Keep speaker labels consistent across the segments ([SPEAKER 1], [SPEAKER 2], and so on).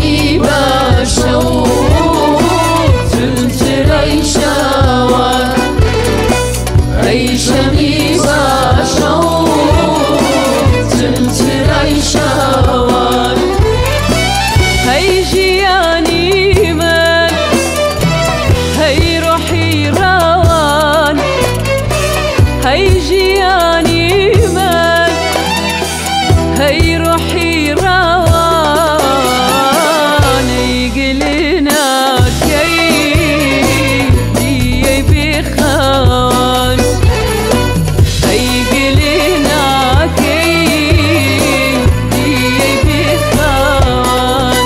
[SPEAKER 1] شەمی باشە و ترترەی شەوان ئەی شەمی باشە و ترترەی شەوان هەی ژیانی من هەی ڕۆحی ڕەوان هەی ژیانی من هەی ڕۆحی ڕەوان ئەی گلنەکەی دیەی بێخەوان ئەی گلنەکەی دیەی بێخەوان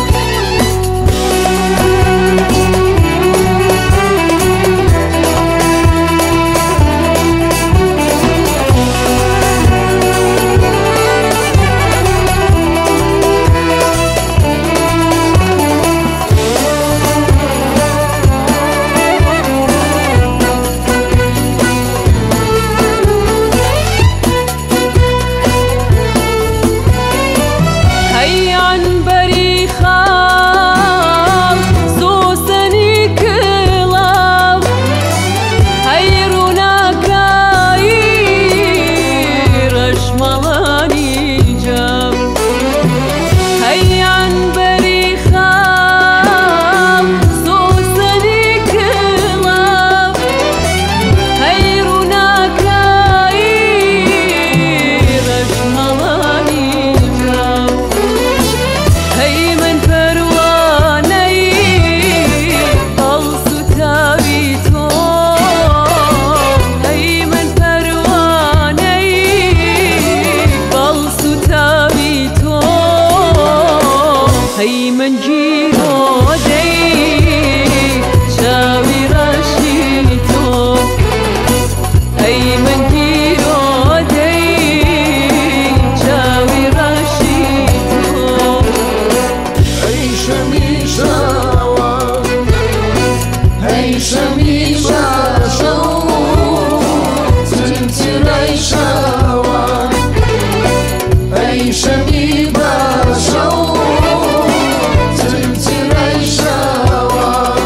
[SPEAKER 1] هەی عنبەری خاڵ سووسنی کڵاو هەی ڕووناکایی ڕەشمەڵانی جەم هەی عنبەری خاڵ سووسنی کڵاو هەی ڕووناکایی ڕەشمەڵانی جەم هەی من پەروانەی هەڵس و تاوی تۆ هەی من پەروانەی هەڵس و تاوی تۆ هەی من جیرۆدەی چاوی ڕەشی تۆ هەی من جیرۆدەی چاوی ڕەشی تۆ
[SPEAKER 2] ئەی شەمی شەوان
[SPEAKER 1] هەی شەمی باشە و ترترەی شەوان ئەی شەمی باشە و ترترەی شەوان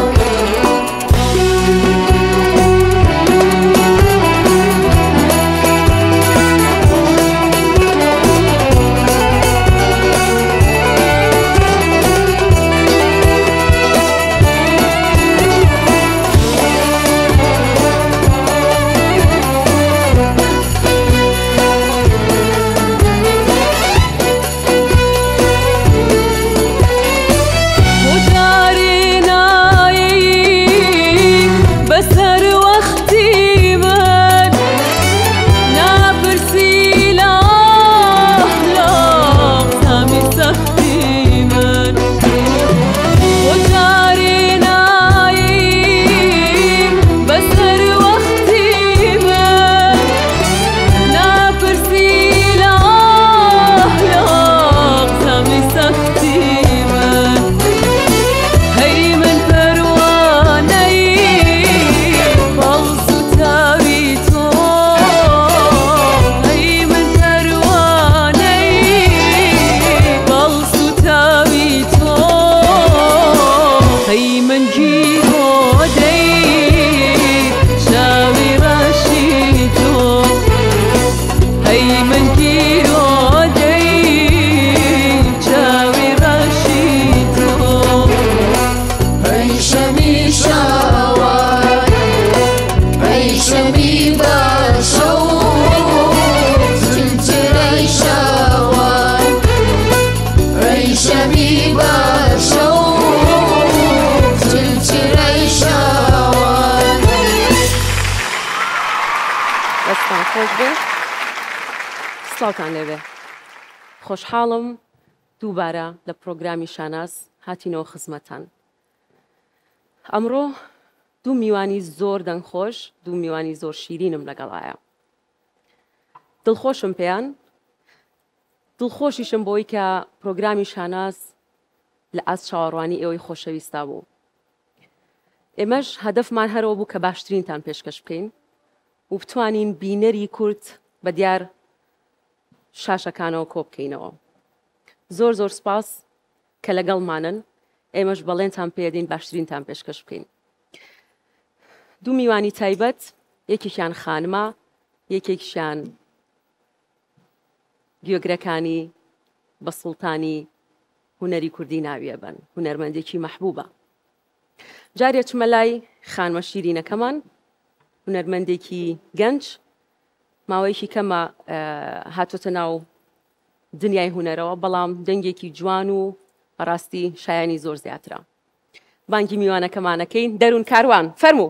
[SPEAKER 3] سڵاوتان لێبێ خۆشحاڵم دووبارە لە پرۆگرامی شاناس هاتینەوە خزمەتان. ئەمڕۆ دوو میوانی زۆر دەنگخۆش، دوو میوانی زۆر شیرینم لەگەڵایە. دڵخۆشم پێیان، دڵخۆشیشم بۆی کە پرۆگرامی شاناس لە ئاست چاوەڕوانی ئێوەی خۆشەویستا بوو. ئێمەش هەدەفمان هەرەوە بوو کە باشترینتان پێشکەش بکەین و بتوانین بینەری کورد بە دیار شاشەکانەوە کۆ بکەینەوە. زۆر زۆر سپاس کە لەگەڵمانن ئێمەش بەڵێنتان پێدەین باشترینتان پێشکەش بکەین. دوو میوانی تایبەت، یەکێکیان خانمە، یەکێکیان گوێگرەکانی بە سوڵتانی هونەری کوردی ناویە بن، هونەرمەندێکی مەحبوبە. جارێ چمە لای خانمە شیرینەکەمان، هونەرمەندێکی گەنج، ماوەیەکی کەمە هاتوۆتە ناو دنیای هونەرەوە، بەڵام دەنگێکی جوان و بەڕاستی شایانی زۆر زیاترە. بانگی میوانەکەمانەکەین. دەروون کاروان، فەرموو.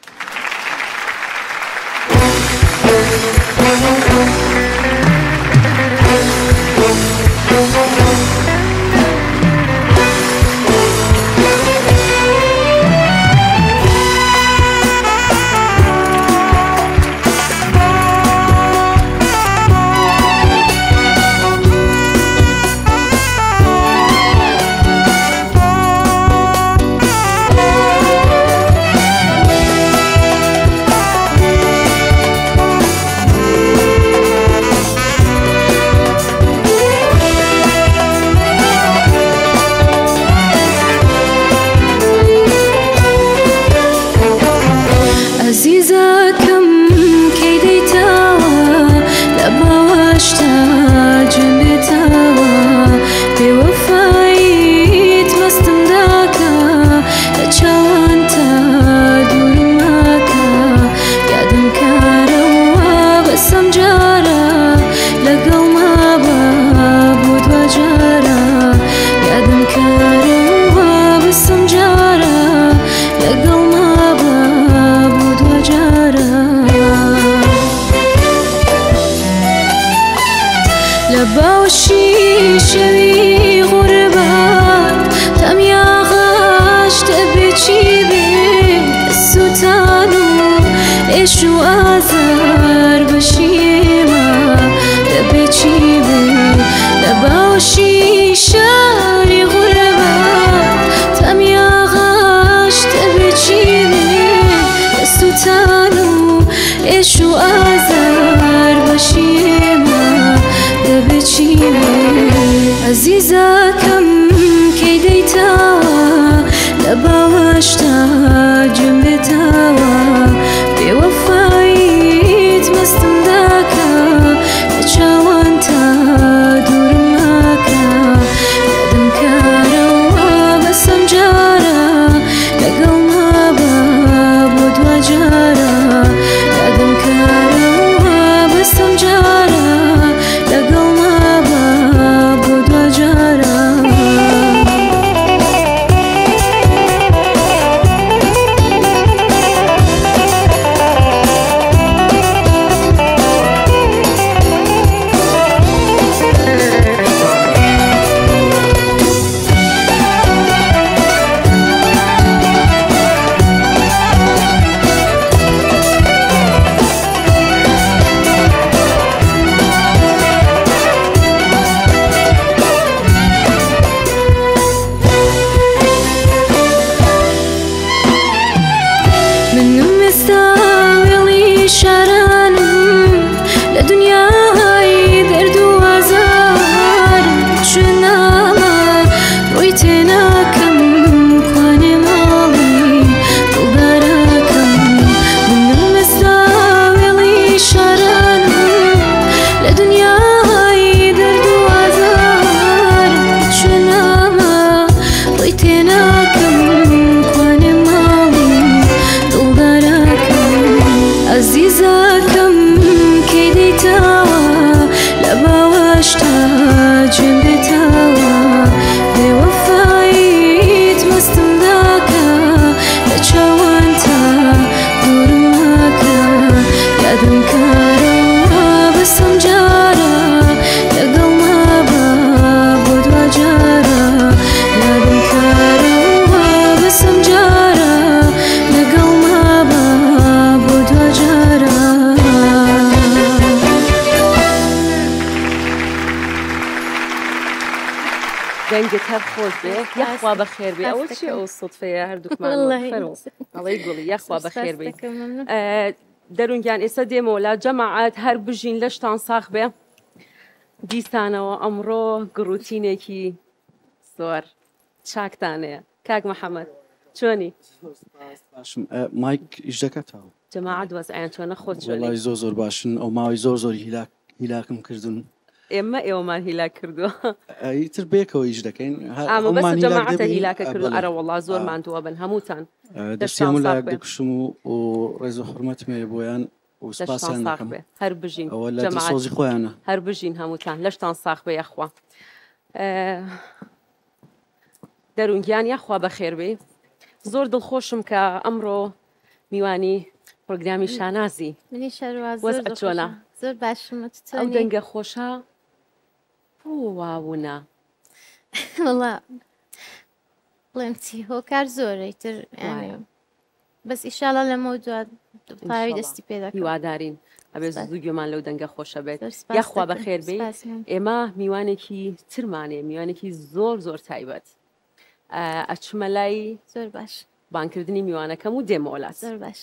[SPEAKER 3] دەنگت هەر خۆش بێ، یەخوا بەخێر بێ. ئەوە چی ئەو سوتفەیە هەردووکمان ئەڵەی گوڵی یەخوا بەخێر بێ. دەروونگیان ئێستا دێمەوە لا جەماعەت هەر بژین لەشتان ساخ بێ. دیسانەوە ئەمڕۆ گڕوتینێکی زۆر چاکتانەیە. كاك محمد چۆنی
[SPEAKER 4] باشم مایک ئیش دەکاتەوە
[SPEAKER 3] جەماعەت وەزعیان چۆنە خۆت چۆنی
[SPEAKER 4] وەڵای زۆر باشن ئەو ماوەی زۆر هیلاکم کردن
[SPEAKER 3] ئێمە ئێوەمان هیلا کردووە
[SPEAKER 4] ئیتر بێکەوە ئیش دەکەین
[SPEAKER 3] ئەمە بەس جەماعەتە هیلاکە کردو ئەرە وەڵا زۆر ماندووە بن هەمووتان
[SPEAKER 4] دەستیان لایەک دەکوشم و ڕێز و حورمەتمێ بۆیان و سپاسیان دەکەم
[SPEAKER 3] هەر بژین
[SPEAKER 4] ئەوە لە دڵسۆزی خۆیانە
[SPEAKER 3] هەر بژین هەمووتان لەشتان ساق بێ یەخوا دەرونگیان یاخوا بەخێر بێ زۆر دڵخۆشم کە ئەمڕۆ میوانی پرۆگرامی شانازی
[SPEAKER 5] منی شەرواز
[SPEAKER 3] وەزع چۆنە
[SPEAKER 5] زۆر باشم
[SPEAKER 3] ئەو دەنگە خۆشە بۆ واوونە
[SPEAKER 5] وەڵا بڵێم چی هۆکار زۆرەی تر بەس ئیشاڵە لەمە دوات پاوی دەستی پێ دەکەم
[SPEAKER 3] هیوادارین ئەبێ زوو گوێمان لەو دەنگە خۆشە بێت یاخوا بەخێر بێ ئێمە میوانێکی ترمانێ میوانێکی زۆر زۆر تایبەت ئەچمە لای
[SPEAKER 5] زۆر باش
[SPEAKER 3] بانکردنی میوانەکەم و دێمە وڵات
[SPEAKER 5] زۆر باش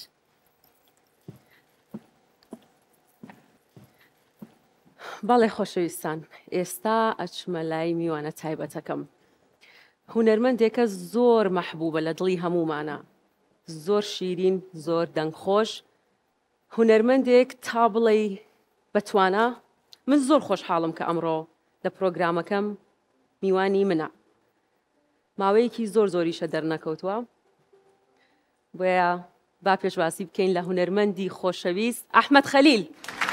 [SPEAKER 3] باڵێ خۆشەویستان ئێستا ئەچمە لای میوانە تایبەتەکەم هونەرمەندێکە زۆر مەحبوبە لە دڵی هەمومانە زۆر شیرین زۆر دەنگخۆش هونەرمەندێک تا بڵێ بەتوانە من زۆر خۆشحاڵم کە ئەمڕۆ لە پرۆگرامەکەم میوانی منە ماوەیەکی زۆر زۆریشە دەرنەکەوتووە بۆیە با پێشواسی بکەین لە هونەرمەندی خۆشەویست ئەحمەد خەلیل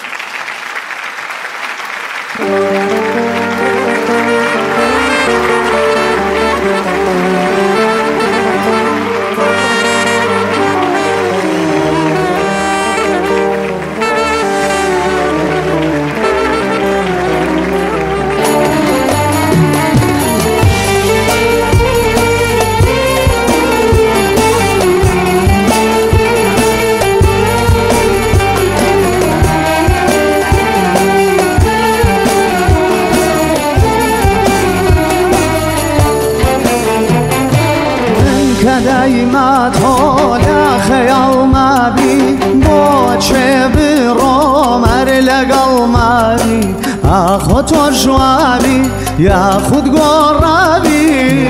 [SPEAKER 1] دايما طالع خيال ما بي بوچه برومر لقل ما بي اخو تو جوابي يا خود قرابي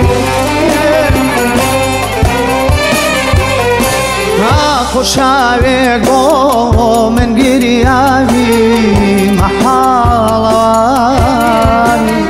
[SPEAKER 1] اخو شاوي قو من قريابي محالواني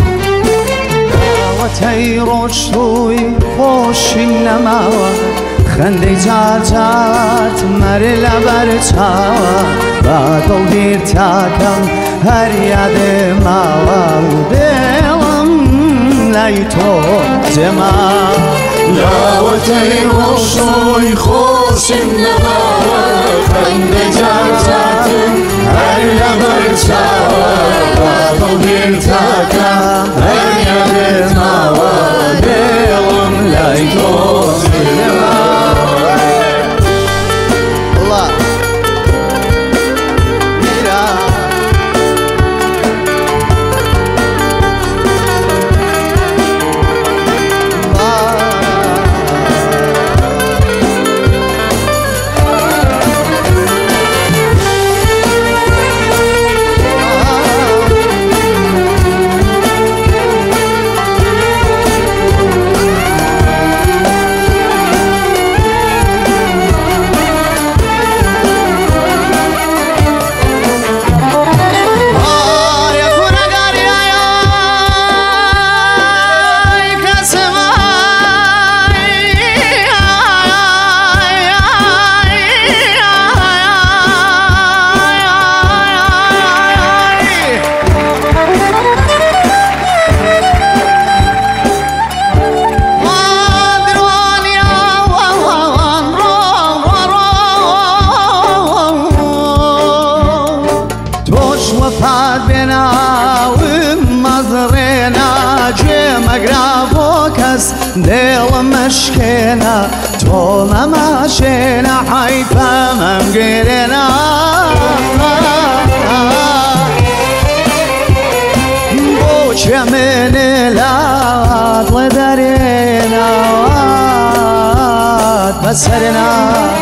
[SPEAKER 1] وتيروش توي خوش نماوە خەندەی جارجات مەرە لە بەرچاوە با دڵگیر تاکەم هەر یادێ ماوە دێڵم لای تۆ جێما
[SPEAKER 2] لاوەتەی ڕۆژۆی خۆشم نەماوە خەندەی جارجاتم هەر لە بەرچاوە با دڵگیر تاکەم هەر یادێ ماوە دێڵم لای تۆ دل مشکنا تو مماشنا حیفا ممگرنا بوچه من لات لدرنا بسرنا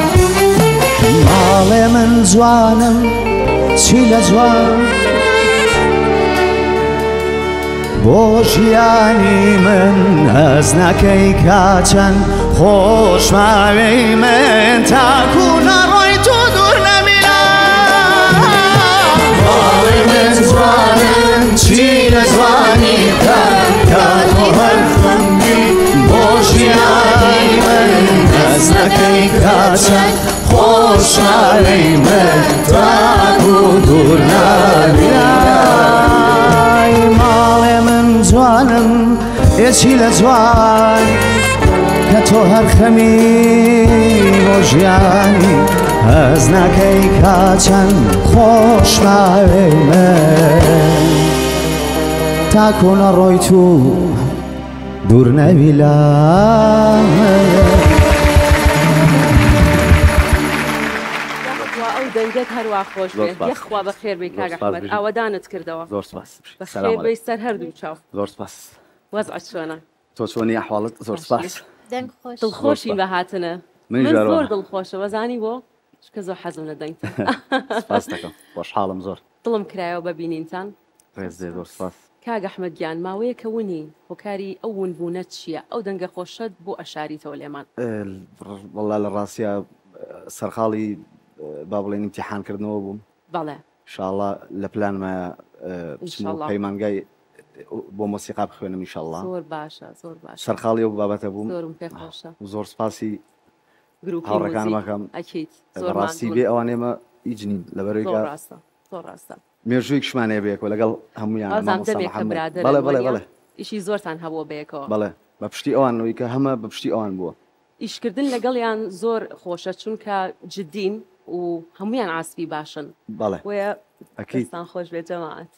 [SPEAKER 2] مال من زوانم چی لزوان بۆ ژیانی من هەز نەکەی کاچەند خۆشماوەی من تاکو نەڕۆی تۆ دوور نەبینە ماڵی من جوانم چی لە جوانی کەم کە تۆ هەر خەمگی بۆ ژیانی من هەز نەکەی کاچەند خۆشماوەی من تاکو دوور نەبینە جوانم ئێچی لە جوان کە تۆ هەر خەمی بۆ ژیانی هەز ناکەی کاچەند خۆشماوەی من تاکو نەڕۆی تو دوور نەبی لای
[SPEAKER 3] دەنگت هەروە خۆش بێت یەخوا بە خێر بێ کاک ئەحمەد ئاوەدانت کردەوە
[SPEAKER 4] زۆر سپاس
[SPEAKER 3] بەخێر بێی سەر هەردوو چاو
[SPEAKER 4] زۆر سپاس
[SPEAKER 3] وەزعت چۆنە
[SPEAKER 4] تۆ چۆنی ئەحواڵت زۆر سپاس
[SPEAKER 3] دڵخۆشین بە هاتنە من زۆر دڵخۆشە وەزانی بۆ چکە زۆر حەزم لە دەنگتە
[SPEAKER 4] سپاس دەکەم خۆشحاڵم زۆر
[SPEAKER 3] دڵم کرایەوە ببینینتان
[SPEAKER 4] ڕێز دێ زۆر سپاس
[SPEAKER 3] کاک ئەحمەد گیان ماوەیە کە ونی هۆکاری ئەو ونبوونە چییە ئەو دەنگە خۆشت بۆ ئەشاریتەوە لێمان
[SPEAKER 4] وەڵا لە ڕاستیە سەرخاڵی با بڵێن ئیمتیحانکردنەوە بووم
[SPEAKER 3] بەڵێ
[SPEAKER 4] ئینشاءڵڵا لە پلانمە پەیمانگای بۆ مۆسیقا بخوێنم ئینشاءڵڵا
[SPEAKER 3] زۆر باشە زۆر باش
[SPEAKER 4] سەرخاڵی ئەو بابەتە بووم
[SPEAKER 3] زۆرم پێ خۆشە
[SPEAKER 4] زۆر سپاسی
[SPEAKER 3] هاوڕەکانمەکەم ئەکەیت
[SPEAKER 4] ڕاستی بێ ئەوانێمە هیچ نین لەبەرەوەی
[SPEAKER 3] زۆر ڕاستە
[SPEAKER 4] مێژووی کشمانەیە بەیەکەوە لەگەڵ هەمویان
[SPEAKER 3] بەڵێ
[SPEAKER 4] بەڵێ بەڵێ
[SPEAKER 3] ئیشی زۆرتان هەبووە بەیەکەوە
[SPEAKER 4] بەڵێ بە پشتی ئەوانەوەی کە هەمە بە پشتی ئەوان بووە
[SPEAKER 3] ئیشکردن لەگەڵیان زۆر خۆشە چونکە جدین و هەمویان ئاسپی باشن
[SPEAKER 4] بەڵێ
[SPEAKER 3] وێ
[SPEAKER 4] ئەکەیت
[SPEAKER 3] خۆش بێت جەماعەت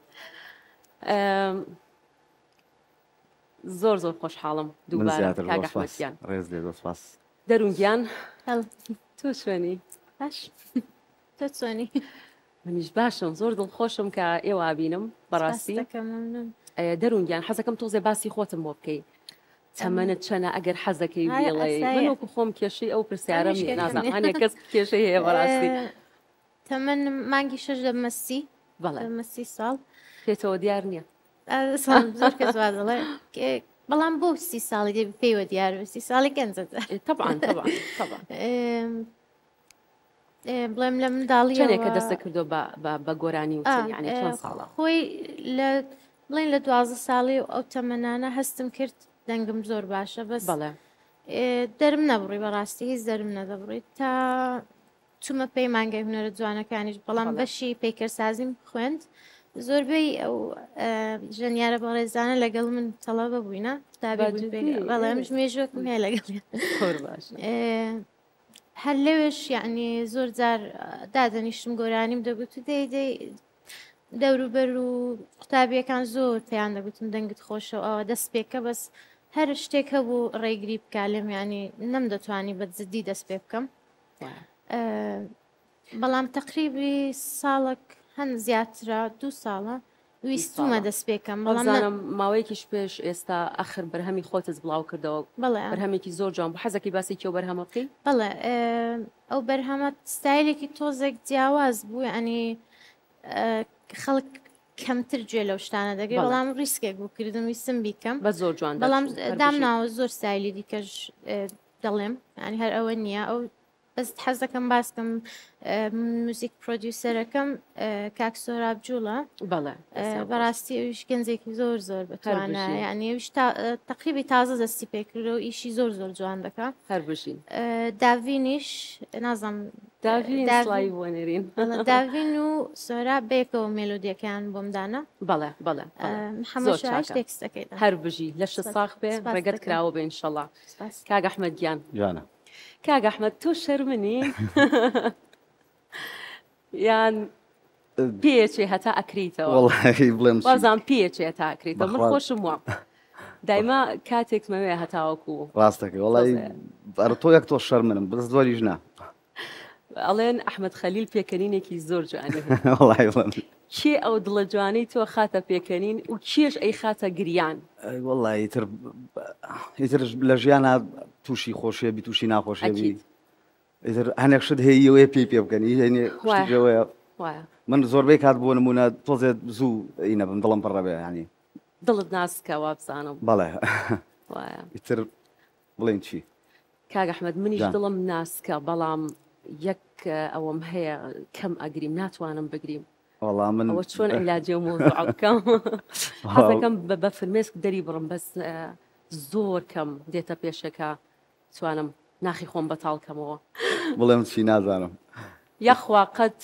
[SPEAKER 3] زۆر زۆر خۆشحاڵم دووبارە کاک ئەحمەدیان
[SPEAKER 4] ڕێز دێ زۆر سپاس
[SPEAKER 3] دەروونگیان تۆ شوێنی
[SPEAKER 5] باش تۆ چۆنی
[SPEAKER 3] منیش باشم زۆر دڵخۆشم کە ئێوە بینم بەڕاستی دەروونگیان حەزەکەم تۆزێ باسی خۆتم بۆ بکەیت تەمەنت چەنە ئەگەر حەزەکەی بێڵێ منوەکو خۆم کێشەی ئەو پرسیارەم نازانم هەنێ کەس کێشەی هەیە بەڕاستی
[SPEAKER 5] تەمەن مانگی 6 دەمەستی
[SPEAKER 3] بەڵێ
[SPEAKER 5] مەستی ساڵ
[SPEAKER 3] پێتەوە دیار نییە
[SPEAKER 5] زۆر کەس وا دەڵێ بەڵام بۆ 30 ساڵی دێ پێیوە دیار 30 ساڵی گەنجە
[SPEAKER 3] طبعاً
[SPEAKER 5] بڵێم لە منداڵی
[SPEAKER 3] چەندێکە دەستە کردو بە گۆرانی وچەند یعنی چەند ساڵە
[SPEAKER 5] خۆی لە بڵێن لە 12 ساڵی ئەو تەمەنانە هەستم کرد دەنگم زۆر باشە بەس
[SPEAKER 3] بەڵێ
[SPEAKER 5] دەرم نەبڕی بەڕاستی هیچ دەرم نەدەبڕیت تا چوومە پێی مانگای هونەرە جوانەکانیش بەڵام بەشی پیکەرسازیم خوێند زۆربەی ئەو ژەنیارە بەڕێزانە لەگەڵ من تەڵەبە بووینە بەڵێمش مێژوەکم هەیە لەگەڵ هەر لەوێش یعنی زۆر جار دادەنیشتم گۆرانیم دەگوت و دەوروبەر و قوتابیەکان زۆر پێیان دەگوتم دەنگت خۆشە ئەوە دەست پێکە بەس هەر شتێک هەبوو ڕێگری بکالێم ینی نەم دەتوانی بە جددی دەست پێ بکەم بەڵام تقریبی ساڵک هەن زیاترە 2 ساڵە ویستومە دەست پێکەم
[SPEAKER 3] بەڵام ماوەیەکیش پێش ئێستا ئەخر بەرهەمی خۆتت بڵاو کردەوە
[SPEAKER 5] بەڵێ
[SPEAKER 3] بەرهەمێکی زۆر جوان بۆ حەزەکەی باسی کێو بەرهەمە بکەیت
[SPEAKER 5] بەڵێ ئەو بەرهەمە ستایلێکی تۆزێک جیاواز بوو ینی خەڵک کەمتر گوێ لەو شتانە دەگەی بەڵام ریسکێک بوو کردن ویستم بیکەم
[SPEAKER 3] بە زۆر جوان
[SPEAKER 5] بەڵام دامناوە زۆر ستایلی دیکەش دەڵێم ینی هەر ئەوە نییە ئەو بەس حەز دەکەم باسکەم موزیک پرۆدیوسەرەکەم کاک سۆراب جوڵە
[SPEAKER 3] بەڵێ
[SPEAKER 5] بەڕاستی ئەوش گەنجێکی زۆر زۆر بتوانە یعنی ئەوش تقریبی تازە دەستی پێکردە و ئیشی زۆر زۆر جوان دەکە
[SPEAKER 3] هەر بژین
[SPEAKER 5] داڤینیش نازم
[SPEAKER 3] داڤین
[SPEAKER 5] داڤین و سۆرا بێکەوە مێلۆدیەکان بۆمدانە
[SPEAKER 3] بەڵێ بەڵێ
[SPEAKER 5] هەمووش تێکستەکەی
[SPEAKER 3] هەر بژی لە ش ساخ بێ ڕێگەت کراوە بێ ئینشەڵڵا کاک ئەحمەد گیان
[SPEAKER 4] جانە
[SPEAKER 3] کاک ئەحمەد تۆ شەرمنی یان پێچێ هەتا ئەکریتەوە
[SPEAKER 4] بڵێم
[SPEAKER 3] وازان پێچێ هەتا ئەکریتەوە من خۆشم وە دایما کاتێک مەوێ هەتاوەکو
[SPEAKER 4] ڕاستەکە وڵی تۆ یەک تۆ شەرمنم بەس دووەریش نا
[SPEAKER 3] ئەڵێن ئەحمەد خەلیل پێکەنینێکی زۆر جوانی کێ ئەو دڵە جوانەی تۆ خاتە پێکەنین و کێش ئەی خاتە گریان
[SPEAKER 4] وڵی ئیتر لە ژیانە تووشی خۆشیێبی تووشی ناخۆشیێبی ئیتر هەنێک شت هەیەوەیە پێی پێ بکەنی هێنێەوەیە من زۆربەی کات بۆ نمونە تۆزێت زوو ئینە بم دڵم پڕەبێ ینی
[SPEAKER 3] دڵت ناسکەوە بزانم
[SPEAKER 4] بەڵێ
[SPEAKER 3] وایە
[SPEAKER 4] ئیتر بڵێن چی
[SPEAKER 3] کاک ئەحمەد منیش
[SPEAKER 4] جان.
[SPEAKER 3] دڵم ناسکە بەڵام یەک ئەوەم هەیە کەم ئەگریم ناتوانم بگریم
[SPEAKER 4] وەڵام من
[SPEAKER 3] ئەوە چۆن عیلاجێ و مۆزوع بکەم حەزەکەم بە فرمێسک دەری بڕم بەس زۆر کەم دێتە پێشەکە توانم ناخی خۆم بەتاڵکەمەوە
[SPEAKER 4] بڵێم چی نازانم
[SPEAKER 3] یەخوا قەت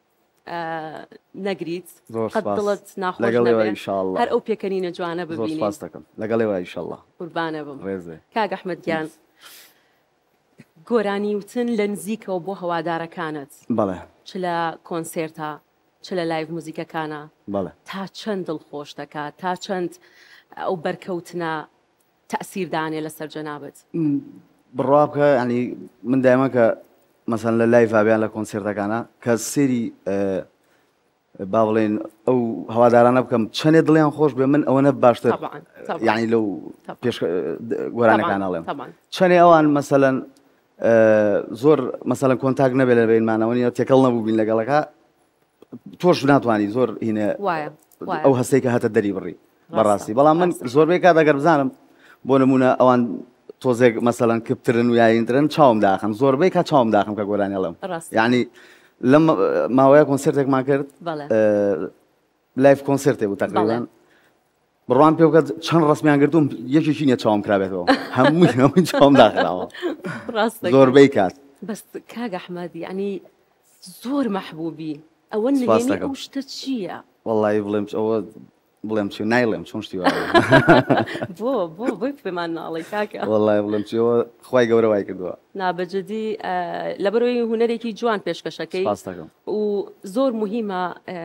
[SPEAKER 3] نەگریت
[SPEAKER 4] زۆر
[SPEAKER 3] قەت دڵت ناخۆش
[SPEAKER 4] لەگەڵێوە
[SPEAKER 3] نەبێت
[SPEAKER 4] ئینشاءالله
[SPEAKER 3] هەر ئەو پێکەنینە جوانە
[SPEAKER 4] زۆر
[SPEAKER 3] ببینی
[SPEAKER 4] سپاس دەکەم لەگەڵێوە ئینشاءالله
[SPEAKER 3] قوربانە بم
[SPEAKER 4] ڕێزێ
[SPEAKER 3] کاک ئەحمەد گیان گۆرانی وتن لە نزیکەوە بۆ هەوادارەکانت
[SPEAKER 4] بەڵێ
[SPEAKER 3] چ لە کۆنسێرتە چ لە لایڤ موزیکەکانە
[SPEAKER 4] بەڵێ
[SPEAKER 3] تا چەند دڵخۆش دەکات تا چەند ئەو بەرکەوتنە تەسیردانێ لەسەر جەنابەت
[SPEAKER 4] بڕوا بکە ینی من دایمە کە مەسەن لە لای ڤابیان لە کۆنسێرتەکانە کە سێری با بڵێن ئەو هەوادارانە بکەم چەندێ دڵیان خۆش بێ من ئەوەنە باشتر
[SPEAKER 3] طبعاً، طبعاً.
[SPEAKER 4] یعنی لەو پێش گۆرانەکان ئەڵێم
[SPEAKER 3] طبعاً.
[SPEAKER 4] چەندێ ئەوان مەسەلەن زۆر مەسەلەن کۆنتاک نەبێت لە بینمانەوەنی تێکەڵ نەبوو بین لەگەڵەکە تۆش ناتوانانی زۆر هینە
[SPEAKER 3] وایە وایە.
[SPEAKER 4] ئەو هەستەی کە هاتە دەری بڕی بەڕاستی بەڵام من زۆربەی کات ئەگەر بزانم بۆ نمونە ئەوان تۆزێک مەسەلەن کپترن و یاینترن چاوم داخم زۆربەی کا چاوم داخم کە گۆرانی ئەڵێم
[SPEAKER 3] ڕاست.
[SPEAKER 4] یعنی لەم ماوەیە کۆنسرتێکمان کرد
[SPEAKER 3] بەڵێ.
[SPEAKER 4] لایف کۆنسرتێ بوو تقریبان بڕوان پێ بکات چەند ڕستمیان گرتوم یەکێکی نییە چاوم کرابێتەوە هەمووی چاوم داخراوە
[SPEAKER 3] ڕاستە
[SPEAKER 4] زۆربەی کات
[SPEAKER 3] بەس کاک ئەحمەد یعنی زۆر مەحبوبی ئەوە
[SPEAKER 4] سپاس
[SPEAKER 3] نهێنی
[SPEAKER 4] دەکەم.
[SPEAKER 3] ئەو شتە چییە
[SPEAKER 4] وەڵی بڵێم ئەوە بڵێم چی نایڵێم چۆن شتی
[SPEAKER 3] بۆی پێمان ناڵی کاکە
[SPEAKER 4] وەڵی بڵێم چیەوە خی گەورە وای کردووە
[SPEAKER 3] نابەجددی لەبەرەوەی هوەرێکی جوان پێشکەشەکەی
[SPEAKER 4] سپاس دەکەم
[SPEAKER 3] و زۆر مهمە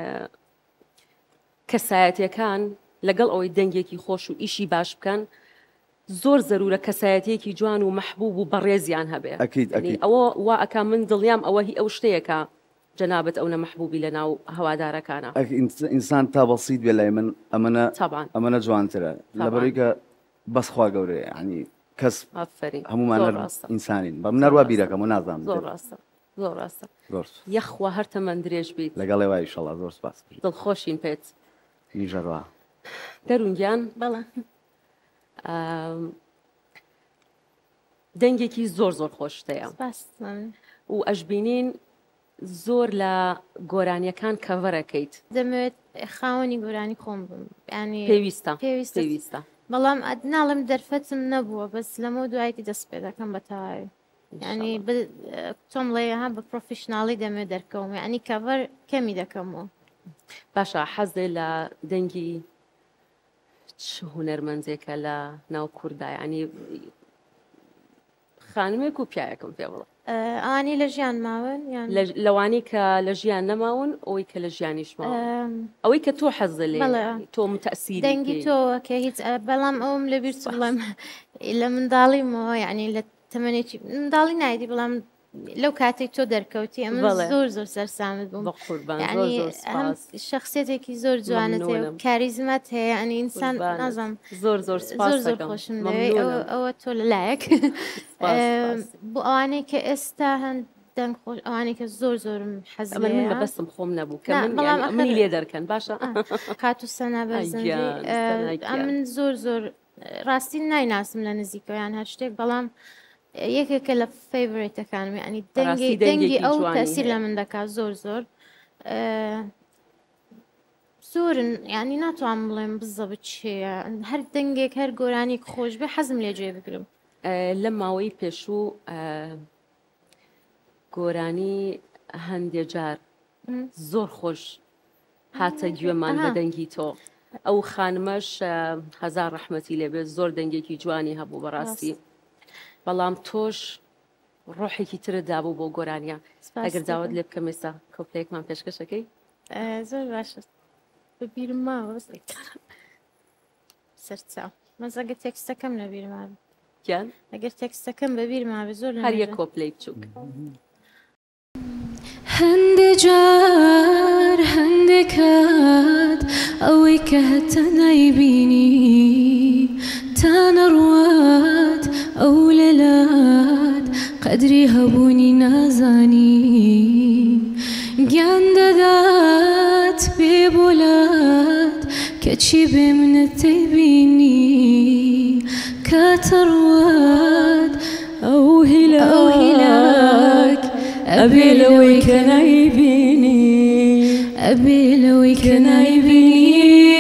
[SPEAKER 3] کەسایەتیەکان لەگەڵ ئەوەی دەنگێکی خۆش و ئیشی باش بکەن زۆر زەرورە کەسایەتێکی جوان و مەحبوب و بەڕێزیان هەبێ
[SPEAKER 4] ئەکید ئەکید
[SPEAKER 3] ئەوە وا ئەکا من دڵیام ئەوە هی ئەو شتەیەکە جەنابەت ئەو نەمەحبوبی لە ناو هەوادارەکانە
[SPEAKER 4] ئینسان تا بەسییت بێ لای من
[SPEAKER 3] طبعاً.
[SPEAKER 4] ئەمەە جوانترە لەبەرەوەی کە بەسخوا گەورەیە ینی کەس
[SPEAKER 3] ئافرین
[SPEAKER 4] هەمومانە ئینسانین بە منەروە بیرەکەم و نازانم
[SPEAKER 3] زۆر ڕاستە زۆر ڕاستە
[SPEAKER 4] زۆر
[SPEAKER 3] یەخوا هەر تەمەند درێژ بیت
[SPEAKER 4] لەگەڵێ وای ئینشەڵڵا زۆر سپاس
[SPEAKER 3] دڵخۆشین پێت
[SPEAKER 4] نیژەڕوا
[SPEAKER 3] دەرونگیان بەڵێ دەنگێکی زۆر زۆر خۆشتەیە و ئەشبینین زۆر لە گۆرانیەکان کەڤەرەکەیت
[SPEAKER 5] دەمەوێت خاوەنی گۆرانی خۆم بم ینی
[SPEAKER 3] پێویستە
[SPEAKER 5] پێویستە بەڵام ناڵم دەرفەتم نەبووە بەس لەمە دوایەتی دەست پێ دەکەم بە تەواوی ینی تۆم لێها بە پرۆفیشناڵی دەمێت دەرکەوم ینی کەڤەر کەمی دەکەمەوە
[SPEAKER 3] باشە حەزێ لە دەنگی چ هونەرمەندێکە لە ناو کووردا ینی خانمێک و پیاەکەم پێ بڵە
[SPEAKER 5] ئەوانی لە ژیان ماون
[SPEAKER 3] لەوانی کە لە ژیان نەماون ئەوەی کە لە ژیانیش ماوە ئەوەی کە تۆ حەزە لێ تۆ متەسیری
[SPEAKER 5] دەنگی تۆوە کە هیچ بەڵام ئەوم لەبیر بڵێم لە منداڵیمەوە یعنی لە تەمەنێکی منداڵی نایدی بەڵام لەو کاتێک تۆ دەرکەوتی ئەمە زۆر زۆر سەرسامت بووم شخصێتێکی زۆر جوانت کاریزمەت هەیە ئەنی ئینسان نازم
[SPEAKER 3] زۆر زۆر
[SPEAKER 5] زۆر خۆشم ئەوە تۆ لەلایەک بۆ ئەوانەی کە ئێستا هەند دەنگ خۆش ئەوانەی کە زۆر زۆرم حەزم
[SPEAKER 3] بە بەستم خۆم نەبوو کە منی لێ دەرکەن باشە
[SPEAKER 5] کات و سەنا بەرزەنجی من زۆر زۆر ڕاستی نایناسم لە نزیکەوەیان هەر شتێک بەڵام یەکێکە لە فیڤریتەکانم ینی دەنگی ئەو تەسیر لە من دەکات زۆر زۆر زۆرن ینی ناتوانم بڵێم بزە بچێە هەر دەنگێک هەر گۆرانی خۆش بێ حەزم لێ گوێ بگرم
[SPEAKER 3] لە ماوەی پێشوو گۆرانی هەندێک جار زۆر خۆش هاتە گوێمان بە دەنگی تۆ ئەو خانمەش هەزار ڕەحمەتی لێبێت زۆر دەنگێکی جوانی هەبوو بەڕاستی بەڵام تۆش ڕۆحێکی ترت دابوو بۆ گۆرانیە ئەگەر داوت لێ بکەم ئێستا کۆپلەیەکمان پێشکەشەکەی
[SPEAKER 5] زۆر باشە ببیرم ماوە سەرچاو مەزەگە تێکستەکەم لە بیرمان
[SPEAKER 3] گیان
[SPEAKER 5] ئەگەر تێکستەکەم بەبیر ماوە زۆر
[SPEAKER 3] هەر یەک کۆپلەی بچووک
[SPEAKER 6] هەندێک جار هەندێک کات ئەوەی کە هەتە نایبینی تا نەڕوات ئەو لەلات قەدری هەبوونی نازانی گیان دەدات بێ بۆلات کە چی بێ منت تبيني كتروات أو هلاك أبي لو كان يبيني أبي لو كان يبيني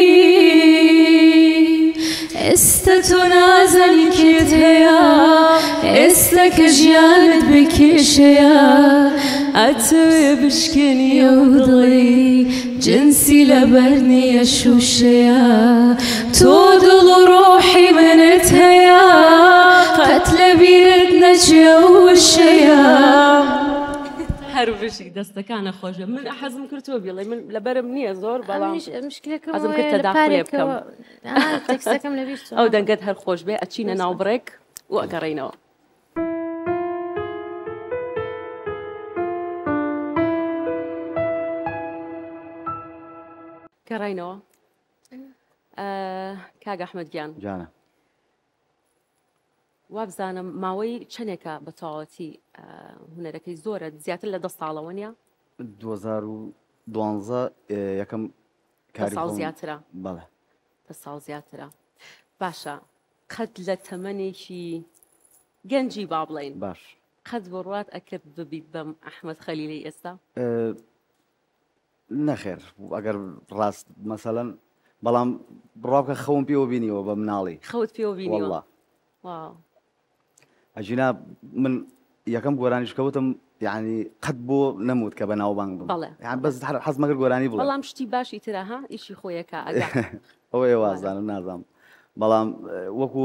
[SPEAKER 6] استتنازل كتهيا استكجيانت بكشيا أتبشكني وضلي جنسي لبرني الشوشيا تودل روحي منتهيا قتل بيردنا جوشيا
[SPEAKER 3] هەروبشی دەستەکانە خۆشە من حەزم کردووە بڵێ من لەبەرم نییە زۆر بەڵام حەزم کرد تەداخلێ بکەم ئەو دەنگەت هەر خۆش بێ ئەچینە ناو بڕێک و ئەگەڕێینەوە. گەڕێینەوە کاک ئەحمەدگیان
[SPEAKER 4] جانە
[SPEAKER 3] وابزانم ماوەی چەندێکە بە تەواوەتی هونەرەکەی زۆرە زیاتر لە 10 ساڵەوە نیە
[SPEAKER 4] 2012 یەکەم
[SPEAKER 3] ساڵ زیاترە
[SPEAKER 4] بەڵێ
[SPEAKER 3] ساڵ زیاترە باشە قەت لە تەمەنێکی گەنجی با بڵێن
[SPEAKER 4] باش
[SPEAKER 3] قەت بڕوات ئەکرد ببیت بەم ئەحمەد خەلیلی ئێستا
[SPEAKER 4] نەخێر ئەگەر ڕاست مەسەلەن بەڵام بڕاوکە خەوم پێوە بینیەوە بە مناڵی
[SPEAKER 3] خەوت پێوە بینیوە
[SPEAKER 4] ئەژینا من یەکەم گۆرانیش کەوتم یعنی قەت بۆ نەموت کە بە ناوبانگ بم یان بەس حەز مەگەر گۆرانی بڵێ
[SPEAKER 3] بەڵام شتی باشی ترە ها ئیشی خۆیەکە ئەگە
[SPEAKER 4] ئەوە وازانم نازانم بەڵام وەکو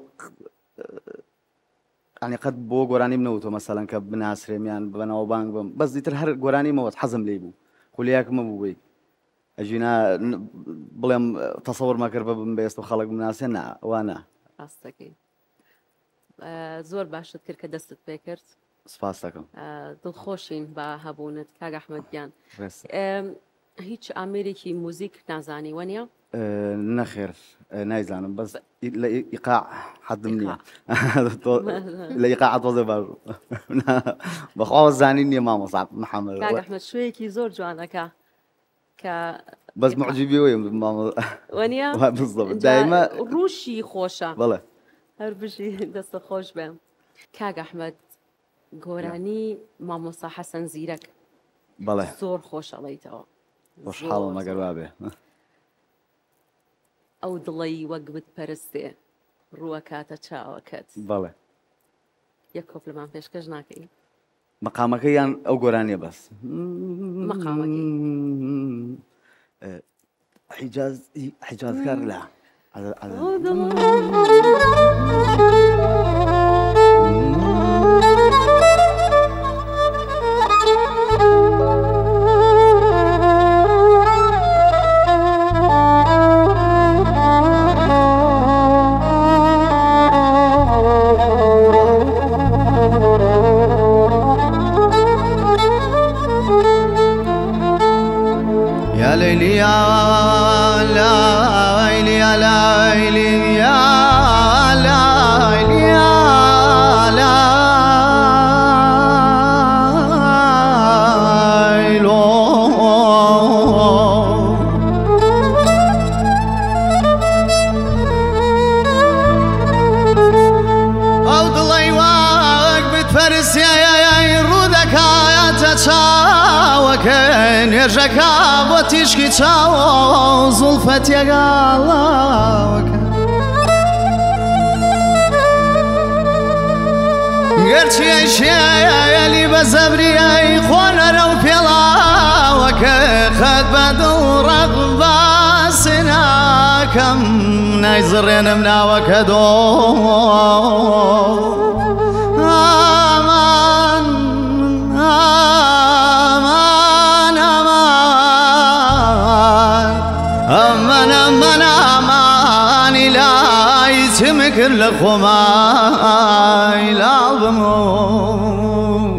[SPEAKER 4] ینی قەت بۆ گۆرانی منەوتەوە مەسەلەن کە بناسرێمیان بە ناوبانگ بم بەس دیتر هەر گۆرانی مەوت حەزم لێ بوو خولیاکمە بوو بی ئەژینا بڵێم تەسەوڕ مەکرد بە بم بێست و خەڵک بناسێ نا وانە
[SPEAKER 3] ڕاستەکەی زۆر باشت کرد کە دەستت پێ کرد
[SPEAKER 4] سپاس دەکەم
[SPEAKER 3] دڵخۆشین بە هەبوونت کاک ئەحمەدگیان هیچ ئامێرێکی موزیک نازانی وەنیە
[SPEAKER 4] نەخێر نایزانم بەس لە ئیقاع حەدم نییە لە ئیقاع تۆزێ باش بەخواوە زانی نییە مامۆستا محەممەد
[SPEAKER 3] کاک ئەحمەد شوەیەکی زۆر جوانەکە کە
[SPEAKER 4] بەس معجیبی وەیە
[SPEAKER 3] وەنیە
[SPEAKER 4] دایمە
[SPEAKER 3] ڕووشی خۆشە
[SPEAKER 4] بەڵێ
[SPEAKER 3] هەر بژی دەستە خۆش بێ کاک ئەحمەد گۆرانی مامۆستا حەسەن زیرەک
[SPEAKER 4] بەڵێ
[SPEAKER 3] زۆر خۆشەڵیتەوە
[SPEAKER 4] خۆشحاڵم ئەگەر وا بێ
[SPEAKER 3] ئەو دڵی وەک بتپەرستێ ڕووە کاتە چاوەکەت
[SPEAKER 4] بەڵێ
[SPEAKER 3] یەک کۆپلمان پێشکەش ناکەی
[SPEAKER 4] مەقامەکە یان ئەو گۆرانیە بەس
[SPEAKER 3] مەقامەکەی
[SPEAKER 4] حیجازکار لە
[SPEAKER 1] نێژەکە بۆ تیشکی چاوە زوڵفەت یەگاڵاوەکە گەرچی شێلی بە زەبریای خۆنەرە و پێڵاوەکە خەت بە دڵ ڕەق باسی ناکەم نایزڕێنم ناوەکە دۆ تمكر لخماي لعظمو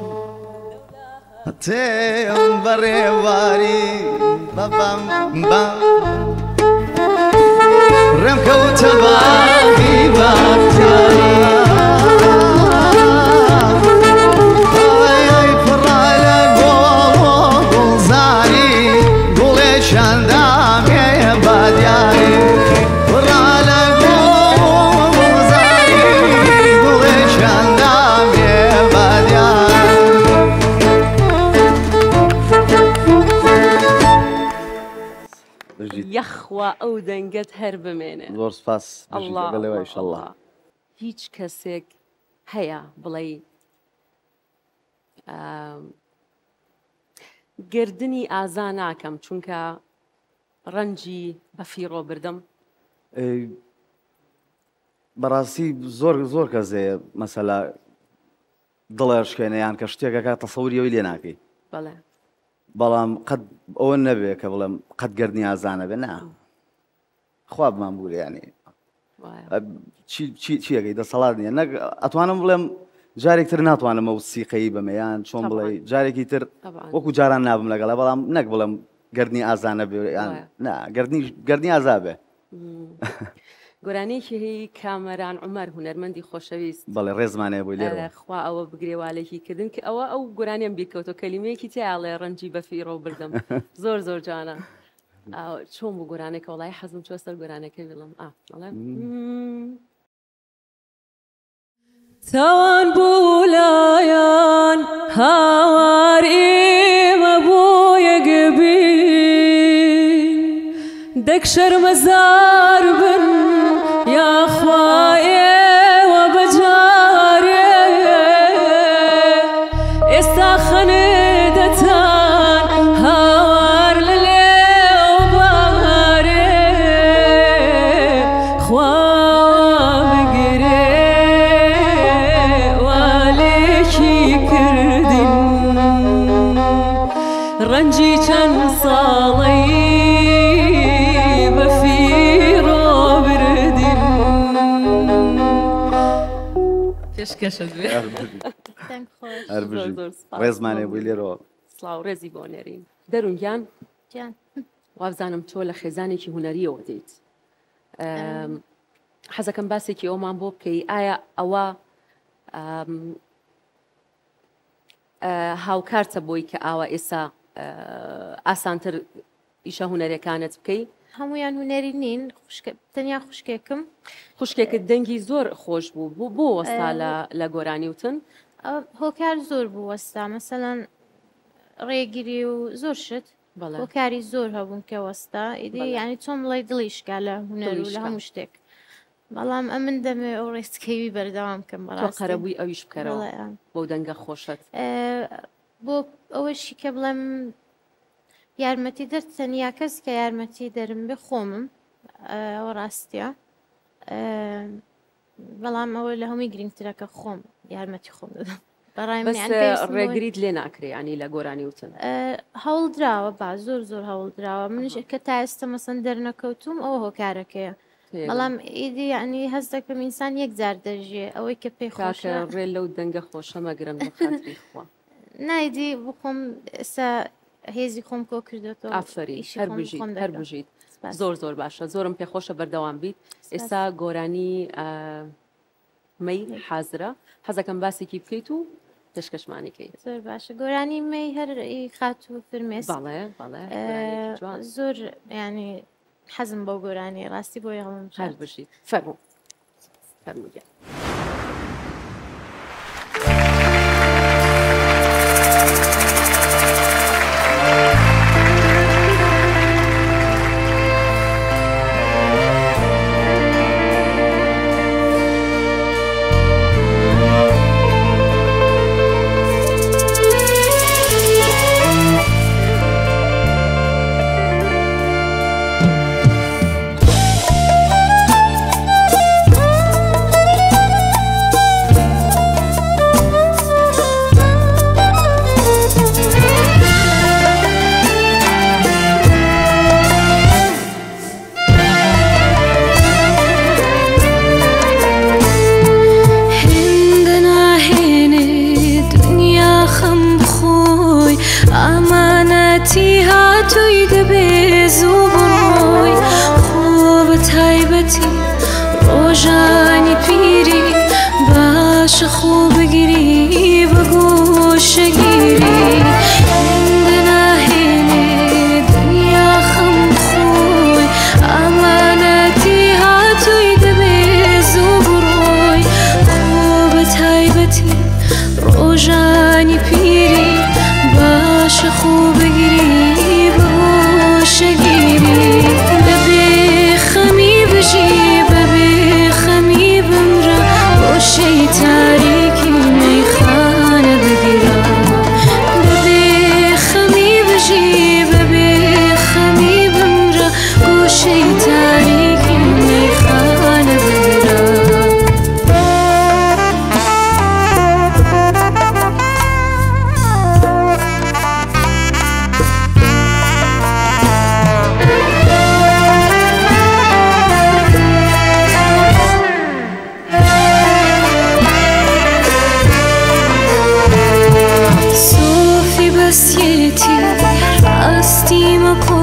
[SPEAKER 1] تيم بري باري بابام بام رمكو تباكي باكتاري اي فرالا قول زاري قولي شاندام يا بادياري
[SPEAKER 3] خوا ئەو دەنگەت هەر بمێنێ.
[SPEAKER 4] زۆر سپاس
[SPEAKER 3] الله
[SPEAKER 4] بڵێەوە
[SPEAKER 3] الله
[SPEAKER 4] ئینشەڵڵا.
[SPEAKER 3] الله. هیچ کەسێک هەیە بڵێ گردنی ئازا ناکەم چونکە ڕەنجی بەفیڕۆ بردم.
[SPEAKER 4] بەڕاستی زۆر کەسێ مەسەلا دڵە شکێنەیان کە شتێکەکە تەسەوریەوەی لێ ناکەی.
[SPEAKER 3] بەڵێ
[SPEAKER 4] بەڵام قەت ئەوە نەبێ کە بڵێم قەت گردنی ئازانە بێ نا خوا بمان بوورێنی چیەکەی دەسەڵات نیە نەک ئەتوانم بڵێم جارێکتر ناتوانم ئەو سیقەی بەمەیان چۆن بڵێ جارێکی تر وەکو جاران نابم لەگەڵە بەڵام نەک بڵێم گردنی ئازانە بێ گردنی ئازا بێ.
[SPEAKER 3] گۆرانەیەکی هەیە کامەران عومەر هونەرمەندی خۆشەویست
[SPEAKER 4] بەڵێ ڕێزمانەیە بۆی لێرە
[SPEAKER 3] خوا ئەوە بگرێوالێکی کردن کە ئەو گۆرانیان بیکەوتەوە کەلیمەیەکی تیاڵێ ڕەنجی بەفیڕۆ بردم زۆر جوانە. چۆن بوو گۆرانێکە وڵای حەزم چۆ سەر گۆرانەکە بڵم
[SPEAKER 6] تاوان بولایان هاوار ئێمە بۆ یەکبین دەک شەرمەزار بن یاخوا ئێوە بەجارێ ئێستا خەنێدەتان هاوار لە لێوبارێ خوا بگرێ والێکی کردین ڕەنجی چەند ساڵەی پێشکەشت بێ
[SPEAKER 4] ڕێزمانێ بووی لێرەوە.
[SPEAKER 3] سڵاو ڕێزی بۆ نێرین دەروونگیان وابزانم تۆ لە خێزانێکی هوەریەوە دێیت. حەزەکەم باسێکی ئەومان بۆ بکەی ئایا ئەوە هاوکارتە بۆی کە ئاوا ئێستا ئاسانتر ئیشە هوەرەکانت بکەی؟
[SPEAKER 5] هەمویان هوەری نین تەنیا
[SPEAKER 3] خوشکێکت دەنگی زۆر خۆش بوو بۆ وەستا لە گۆرانی وتن
[SPEAKER 5] هۆکار زۆر بوو وەستا مەسەڵەن ڕێگیری و زۆر شت هۆکاری زۆر هەبوون کە وەستا ئیدی یعنی چۆن بڵێ دڵیشکا لە هوەر و لە هەموو شتێک بەڵام ئەمن دەمێ ئەو ڕێستکەوی بەردەوام بکەم
[SPEAKER 3] قەرەبووی ئەویش بکەرەوە بۆ دەنگە خۆشت
[SPEAKER 5] بۆ ئەوەشی کە بڵێم یارمەتی دەر تەنیا کەس کە یارمەتی دەرم بێ خۆمم ئەوە ڕاستیە بەڵام ئەوە لە هەمووی گرنگترەکە خۆم یارمەتی خۆم دەدەم
[SPEAKER 3] ڕێگریت لێ ناکرێ ینی لە گۆرانی وتن
[SPEAKER 5] هەوڵ درراوە با زۆر هەوڵ درراوە منش کە تا ئێستا مەسەن دەرنەکەوتوم ئەوە هۆکارەکەیە بەڵام ئیدی ینی هەز دەکەم ئینسان یەک جار دەژێ ئەوەی کە پێی خۆشە
[SPEAKER 3] ڕێ لەو دەنگە خۆشە مەگرم خاتری خوا
[SPEAKER 5] نایدی بخۆم ئێستا هێزی خۆم کۆ کردێتەوە
[SPEAKER 3] ئافری هەر بژیت زۆر باشە زۆرم پێخۆشە بەردەوام بیت ئێستا گۆرانی مەی حازرە حەزەکەم باسێکی بکەیت و پێشکەشمانێکەی
[SPEAKER 5] زۆر باشە گۆرانی مەی هەر خات و فرمێس زۆر ینی حەزم بۆ گۆرانی ڕاستی بۆ هەڵم
[SPEAKER 3] هەر بژیت فەرموویە
[SPEAKER 6] خوب بگیری باشگیری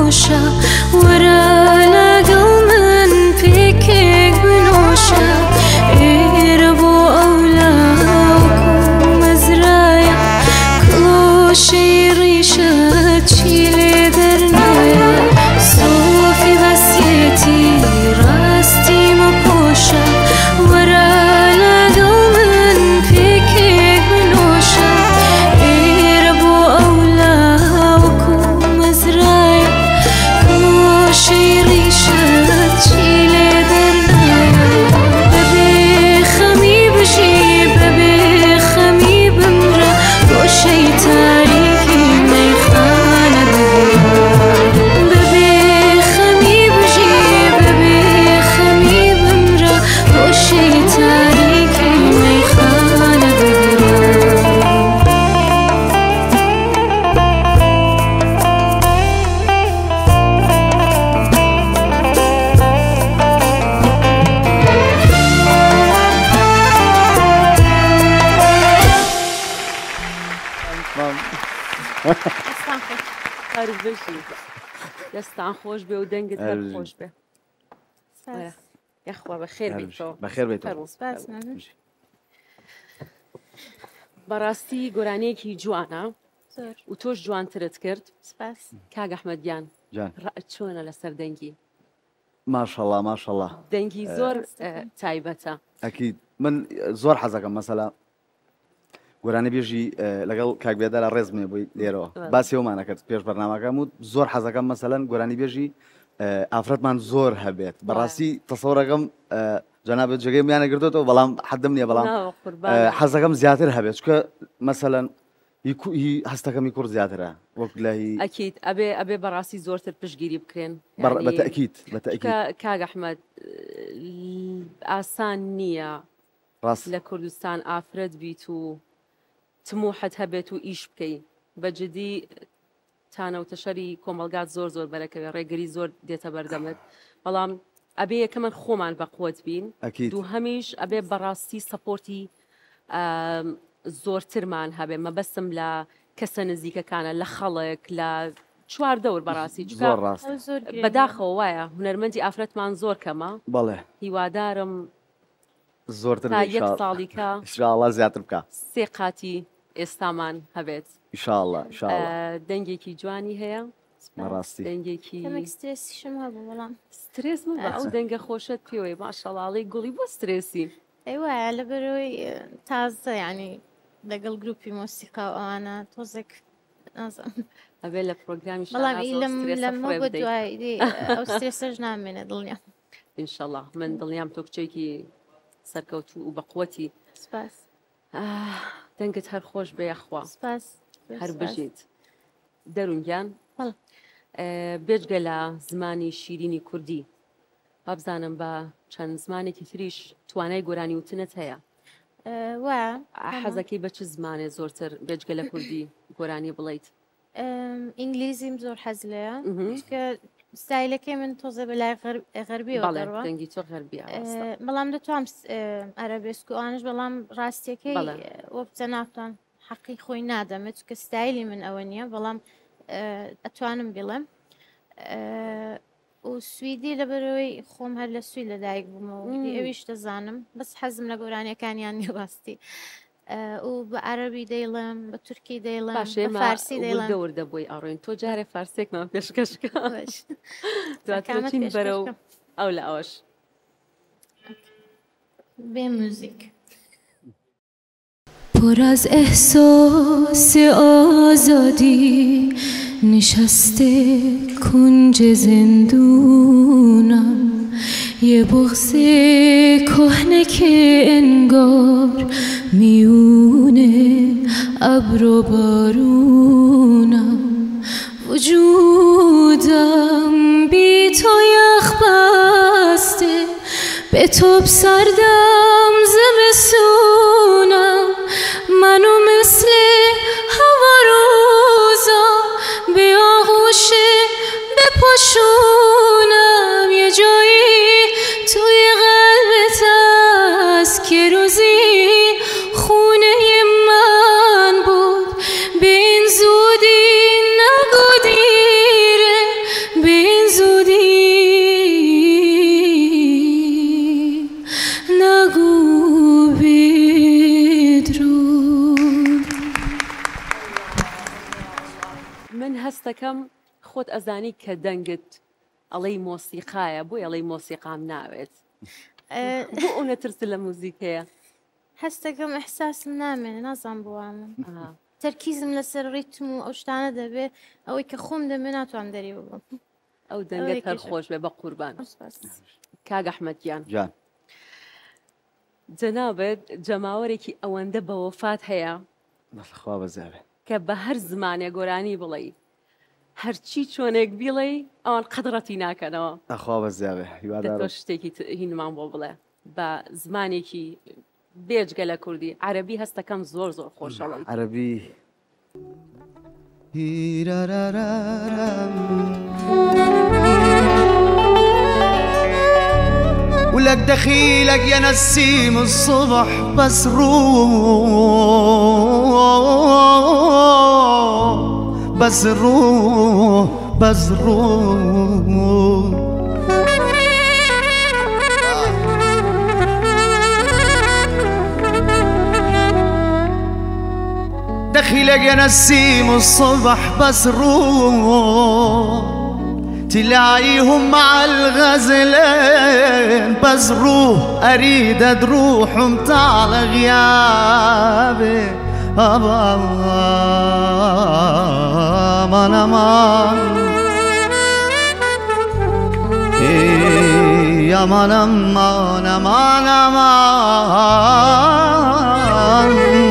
[SPEAKER 6] بنوشە وەرە لەگەڵ من پێکێک بنوشە ئێرە بۆ ئەولاوکو مەزرایە کڵۆشەی ڕیشە چی لێ دەرنایە سۆفی بەسیەتی ڕاستی مەپۆشە وەرە لەگەڵ من پێکێک بنوشە ئێرە بۆ ئەولاوکو مەزرایە کڵۆشەی ڕیشە چی لێ دەرنایە بەبێ خەمی بژی بەبێ خەمی بمرە گۆشەی تاریکی مەیخانە بگرە بەبێ خەمی بژی بەبێ خەمی بمرە گۆشەی تاریکی مەیخانە بگرە
[SPEAKER 3] هەر بژی دەستان خۆش بێ و دەنگت هەر خۆش بێ یخوا بەخێر بیتەوە
[SPEAKER 4] بەخێر بێتەوە
[SPEAKER 5] سپاس مەمنون.
[SPEAKER 3] بەڕاستی گۆرانەیەکی جوانە
[SPEAKER 5] زۆر
[SPEAKER 3] و تۆش جوانترت کرد
[SPEAKER 5] سپاس.
[SPEAKER 3] کاگ ئەحمەدیان
[SPEAKER 4] جان
[SPEAKER 3] ڕائت چۆنە لەسەر دەنگی
[SPEAKER 4] ماشەڵڵا ماشەڵڵا
[SPEAKER 3] دەنگی زۆر تایبەتە
[SPEAKER 4] ئەکید من زۆر حەزەکەم مەسەلا گۆرانە بێژی لەگەڵ کاکبێدە لە ڕێزمێ بووی لێرەوە باسی ئەومانە کرد پێش بەرنامەکەم و زۆر حەزەکەم مەسەلەن گۆرانی بێژی ئافرەتمان زۆر هەبێت بەڕاستی تەسەوڕەکەم جەنابەت جێگەی میانە گرتوێتەوە بەڵام حەدم نییە بەڵام حەزەکەم زیاتر هەبێت چکە مەسەلەن هەستەکەمی کوڕ زیاترە وەک لای
[SPEAKER 3] ئەکیید ئەبێ بەڕاستی زۆرتر پشگیری بکرێن
[SPEAKER 4] بەتەکیید بەتەکیید
[SPEAKER 3] کاگ ئەحمەد ئاسان نییە
[SPEAKER 4] ڕاست
[SPEAKER 3] لە کوردستان ئافرەت بیت و تموحەت هەبێت و ئیش بکەی بەجددی تانەوتە شەری کۆمەلگات زۆر زۆر بەرەکەوێ ڕێگەری زۆر دێتە بەردەمت بەڵام ئەبێ یەکەمەن خۆمان بەقوت بین دوو هەمیش ئەبێ بەڕاستی سەپۆرتی زۆرترمان هەبێ مەبەستم لە کەسە نزیکەکانە لە خەڵک لە چوار دەور بەڕاستی
[SPEAKER 4] زۆر ڕاست
[SPEAKER 3] بەداخەوە وایە هونەرمەندی ئافرەتمان زۆر کەمە
[SPEAKER 4] بەڵێ
[SPEAKER 3] هیوادارم
[SPEAKER 4] زۆرتر
[SPEAKER 3] یەک ساڵیکە
[SPEAKER 4] ئینشاءڵڵا زیاتر بکە
[SPEAKER 3] سێ قاتی ئێستامان هەبێت
[SPEAKER 4] ئینشاءڵڵا
[SPEAKER 3] دەنگێکی جوانی هەیە
[SPEAKER 4] ڕاستی
[SPEAKER 3] دەنگێکی
[SPEAKER 5] سترێسیشم هەبوو بەڵام
[SPEAKER 3] سترێس ئەو دەنگە خۆشت پێوەی ماشەڵڵاڵی گوڵی بۆ سترێسی
[SPEAKER 5] ئەیوایە لە بەرەوەی تازە ینی لەگەڵ گروپی مۆسیقا و ئەوانە تۆزێک
[SPEAKER 3] ئەبێ لە پرۆگرامی
[SPEAKER 5] بەڵام لەمە بۆ دوای ئەو سترێسەش نامێنێ دڵنیام
[SPEAKER 3] ئینشەڵڵا من دڵنیام تۆ کچێکی سەرکەوت و بەقوەتی
[SPEAKER 5] سپاس
[SPEAKER 3] دەنگت هەر خۆش بێ یەخوا
[SPEAKER 5] سپاس
[SPEAKER 3] هەر بژیت دەرونگیان بێجگە لە زمانی شیرینی کوردی بابزانم بە چەند زمانێکی تریش توانای گۆرانی وتنت هەیە
[SPEAKER 5] وە
[SPEAKER 3] حەزەکەی بە چ زمانێ زۆرتر بێجگە لە کوردی گۆرانی بڵیت
[SPEAKER 5] ئینگلیزیم زۆر حەز لەیە کە ستایلەکەی من تۆزە بەلای غەربیەوە
[SPEAKER 3] دەنگی تۆ غەربیە
[SPEAKER 5] بەڵام دەتوام ئەرەبێسک و ئانش بەڵام ڕاستیەکەی وە بچە نافتان حەقی خۆی نادەمێت کە ستایلی من ئەوە نییە بەڵام ئەتوانم بڵێم و سویدی لەبەرەوەی خۆم هەر لە سوی لەدایک بوومەوە ئەویش دەزانم بەس حەزم لە گۆرانیەکانیان نیڕاستی و بە عەرەبی دەیڵم بە تورکی دەیڵم فارسی دەیڵم
[SPEAKER 3] دەوردە بۆی ئاڕۆین تۆ جارێ فارسێکمان پێشکەشکە دواتین بەرە و ئەو لە ئەوش
[SPEAKER 5] بێ موزیک
[SPEAKER 6] پر از احساس آزادی نشسته کنج زندونم یه بغض کهنه که انگار میونه ابر و بارونم وجودم بی تو یخ بسته به تو سردم زمستونم منو مثل هوا روزا به آغوش بپاشونم یه جایی توی قلبت هست که روزی خونه من بود به این زودی نگو دیره
[SPEAKER 3] هەستەکەم خۆت ئەزانی کە دەنگت ئەڵەی مۆسیقایە بۆی ئەڵەی مۆسیقام ناوێت بۆ ئەو نەترس لە موزیکەیە
[SPEAKER 5] هەستەکەم ئەحساسم نامێنێ نازان بووە من تەرکیزم لەسەر ڕیتم و ئەو شتانە دەبێت ئەوەی کە خۆم دەمێ ناتوان دەری بڵم
[SPEAKER 3] ئەو دەنگت هەر خۆش بێ بە قوربان کاگ ئەحمەدیان
[SPEAKER 4] جان
[SPEAKER 3] جەنابەت جەماوەرێکی ئەوەندە بە وەفات هەیە
[SPEAKER 4] خوا بەزیێ
[SPEAKER 3] کە بە هەر زمانێ گۆرانی بڵێ هەرچی چۆنێک بیڵێ ئەوان قەدڕەتی ناکەنەوە
[SPEAKER 4] ئەخوا بەزیێ
[SPEAKER 3] تۆ شتێکی هینمان بۆ بڵێ بە زمانێکی بێجگە لە کوردی عەرەبی هەستەکەم زۆر زۆر خۆشەڵی
[SPEAKER 4] عەرەبی
[SPEAKER 2] ولك دخيلك يا نسيم الصبح بس روح بس روح بس روح دخيلك يا نسيم الصبح بس روح تلاقيهم مع الغزلين بس روح اريد تروحهم تعال غيابي امان امان يا امان امان امان امان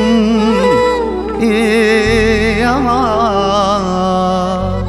[SPEAKER 2] يا امان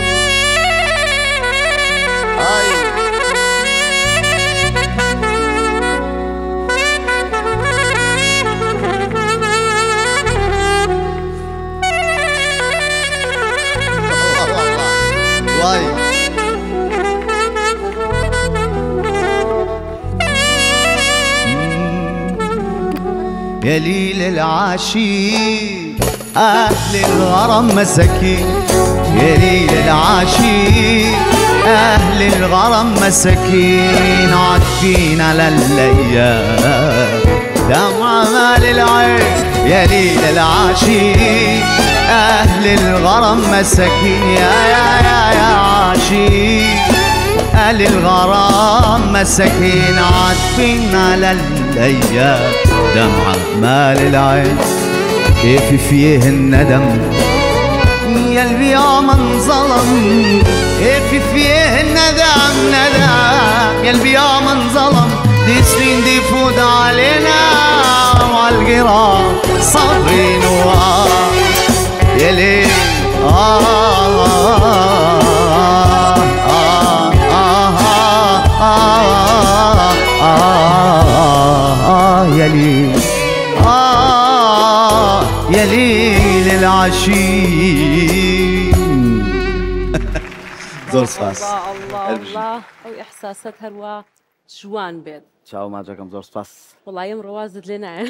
[SPEAKER 2] يا ليل العاشق أهل الغرام مساكين يا ليل العاشق أهل الغرام مساكين عاطفين على الأيام دمع مال العين يا ليل العاشق أهل الغرام مساكين يا عاشق أهل الغرام مساكين عاطفين على الأيام دمعة مال العين كيف فيه الندم يا قلبي يا من ظلم كيف فيه الندم يا قلبي يا من ظلم دي سنين دي فوت علينا وعالقرا صابرين يا ليل يا ليل يا ليل العشيق زۆر سپاس
[SPEAKER 3] الله ئەو ئەحساسەت هەروە جوان بێت
[SPEAKER 4] چاو ماجەکەم زۆر سپاس
[SPEAKER 3] وڵایم ڕوازت لێ نایە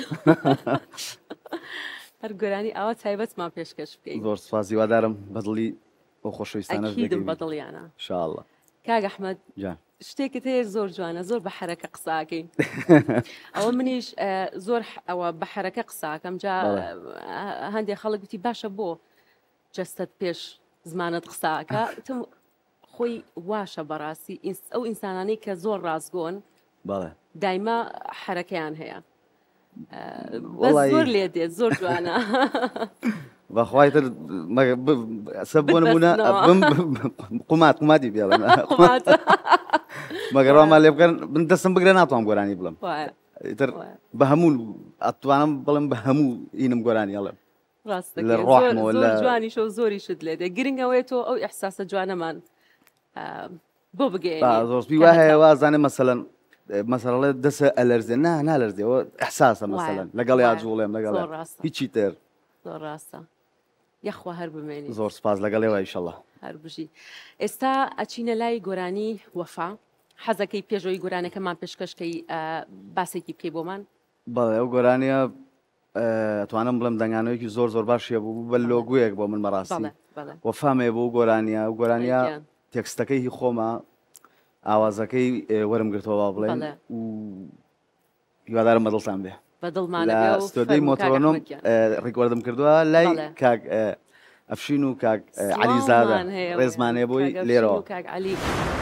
[SPEAKER 3] هەر گۆرانی ئاوا تایبەتمان پێشکەش بکەین
[SPEAKER 4] زۆر سپاس هیوادارم بەدڵی بۆ خۆشەویستانە
[SPEAKER 3] ئەکیدم بەدڵیانە
[SPEAKER 4] انشاءالله
[SPEAKER 3] کاگ ئەحمەد
[SPEAKER 4] جان
[SPEAKER 3] شتێکت هەیە زۆر جوانە زۆر بە حەرەکە قساکەین ئەوە منیش زۆر ئەوە بە حەرەکە قساکەم جا هەندێک خەڵک گوتی باشە بۆ جەستت پێش زمانت قساکە وتم خۆی واشە بەڕاستی ئەو ئینسانانەی کە زۆر ڕازگۆن
[SPEAKER 4] بەڵێ
[SPEAKER 3] دایما حەرەکەیان هەیە زۆر لێ دێت زۆر جوانە
[SPEAKER 4] بەخوایتر سە بۆ نمونە قوماتی بێڵێن مەگەڕوامان لێ بکەن من دەستم بگرە ناتوانم گۆرانی بڵم ئیتر بە هەموو ئەتوانم بڵم بە هەموو ئینم گۆرانی هەڵێم لە ڕۆحمەوە
[SPEAKER 3] زۆر جوانیشە و زۆریشت لێ دێ گرنگەوەی تۆ ئەو ئەحساسە جوانەمان بۆ بگەین
[SPEAKER 4] زۆربی وا هەیە وازانێ مەسەلەن مەسەڵێ دەسە ئەلەرزێ نالەرزێەوە ئەحساسە مەسەلەن لەگەڵ یا جوڵێم لەگەڵ هیچی تر
[SPEAKER 3] زۆر ڕاستە یەخوا هەر بمێنی
[SPEAKER 4] زۆر سپاس لەگەڵێەوە ئینشەڵڵا
[SPEAKER 3] هەر بژی ئێستا ئەچینە لای گۆرانی وەفا حەزەکەی پێشەوەی گۆرانەکەمان پێشکەشکەی باسێکی بکەی بۆمان
[SPEAKER 4] بەڵێ ئەو گۆرانیە توانم بڵم دەنگانەوەیکی زۆر زۆر باشیە بوو بە لۆگویەک بۆ من بەڕاستی وەفامێ بۆ گۆرانیە و گۆرانیە تێکستەکەی هی خۆمە ئاوازەکەی وەرم گرتەوە بڵێن و هیوادارم بەدڵتان بێ
[SPEAKER 3] بەدڵمان
[SPEAKER 4] لە ستۆدیۆی مۆتۆرۆنۆم ڕیکۆردم کردووە لای کاک ئەفشین و کاک علی زادە ڕێزمانێ بووی لێرەوە.
[SPEAKER 3] کاک علی.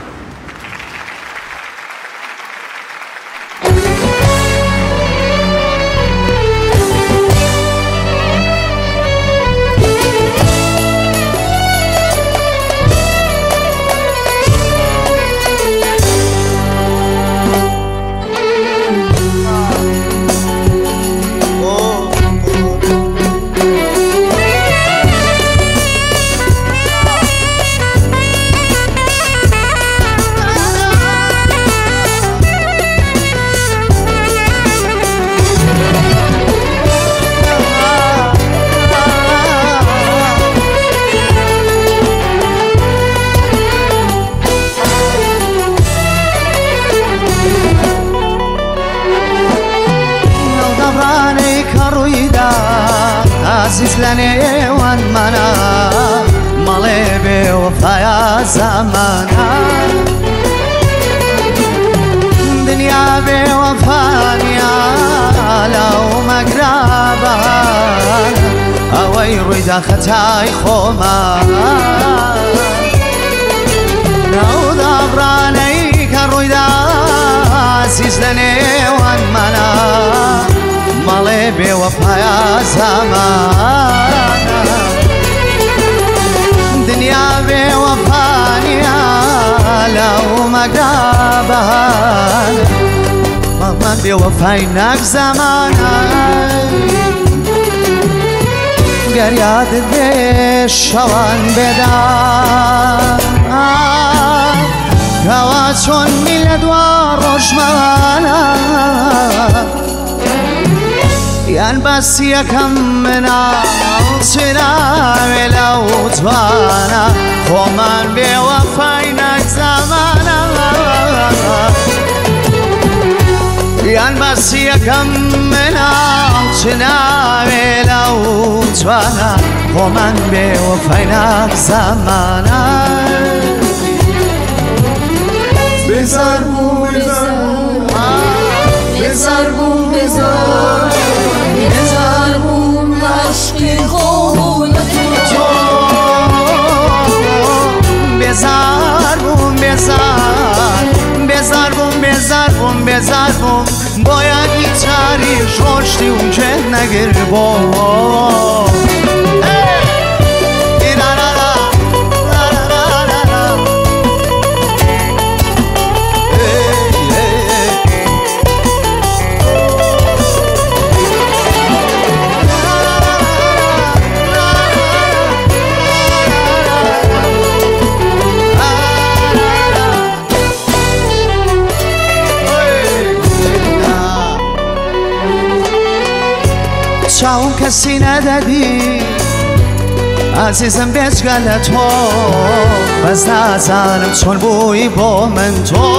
[SPEAKER 2] عزیز لنێوان منە مەڵێ بێوەفایە زەمانە دنیا بێوەفانیا لەو مەگرابان ئەوەی ڕوویدا خەتای خۆمان ناو دابڕانەی کە ڕوویدا عزیز لەنێوان منە مەڵێ بێوەفایە زەمانە دنیا بێوەفانیا لەو مەگرابان مەڵمان بێوەفای ناک زەمانە گەریادت بێ شەوان بێدا کەوا چۆن می لە دوا ڕۆژمەوانە یان باسی یەکەم منە چراوێ لەو جوانە خۆمان بێوەفای ناک زەمانە یان باسی یەکەم منە چراوێ لەو جوانە خۆمان بێوەفای ناک زەمانە
[SPEAKER 1] بێزار بوو بێزار بوو بێزار بووم عشقی خۆ لە تۆ
[SPEAKER 2] بێزار بووم بێزار بووم بۆ یادی چاری ڕۆشتی و جێت نەگر بۆ چاوم کەسی نەدەدی ئازیزم بێجگە لە تۆ بەس نازانم چۆن بووی بۆ من تۆ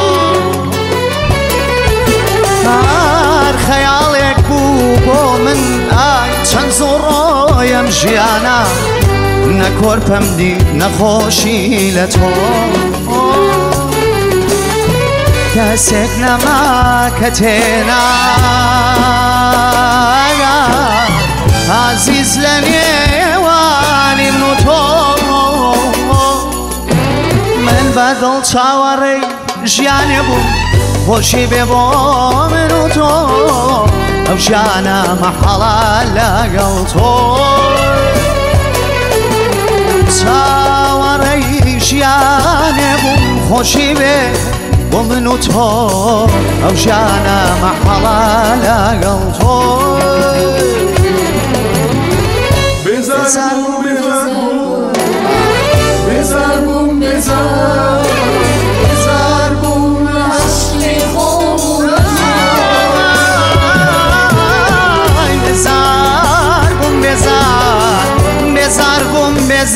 [SPEAKER 2] هەر خەیاڵێک بوو بۆ من ئای چەند زۆر ڕۆیم ژیانە نەکۆرپەم دی نەخۆشی لە تۆ کەسێک نەما کە تێناگا عزیز لە نێوانی من و تۆ من بەدڵ چاوەڕێی ژیانێ بووم خۆشی بێ بۆ من و تۆ ئەو ژیانە مەحەڵە لەگەڵ تۆ چاوەڕێی ژیانێ بووم خۆشی بێ بۆ من و تۆ ئەو ژیانە مەحەڵە لەگەڵ تۆ
[SPEAKER 1] بێزار بووم بێزار بووم بێزار بووم عشقی خۆ لە
[SPEAKER 2] بێزار بووم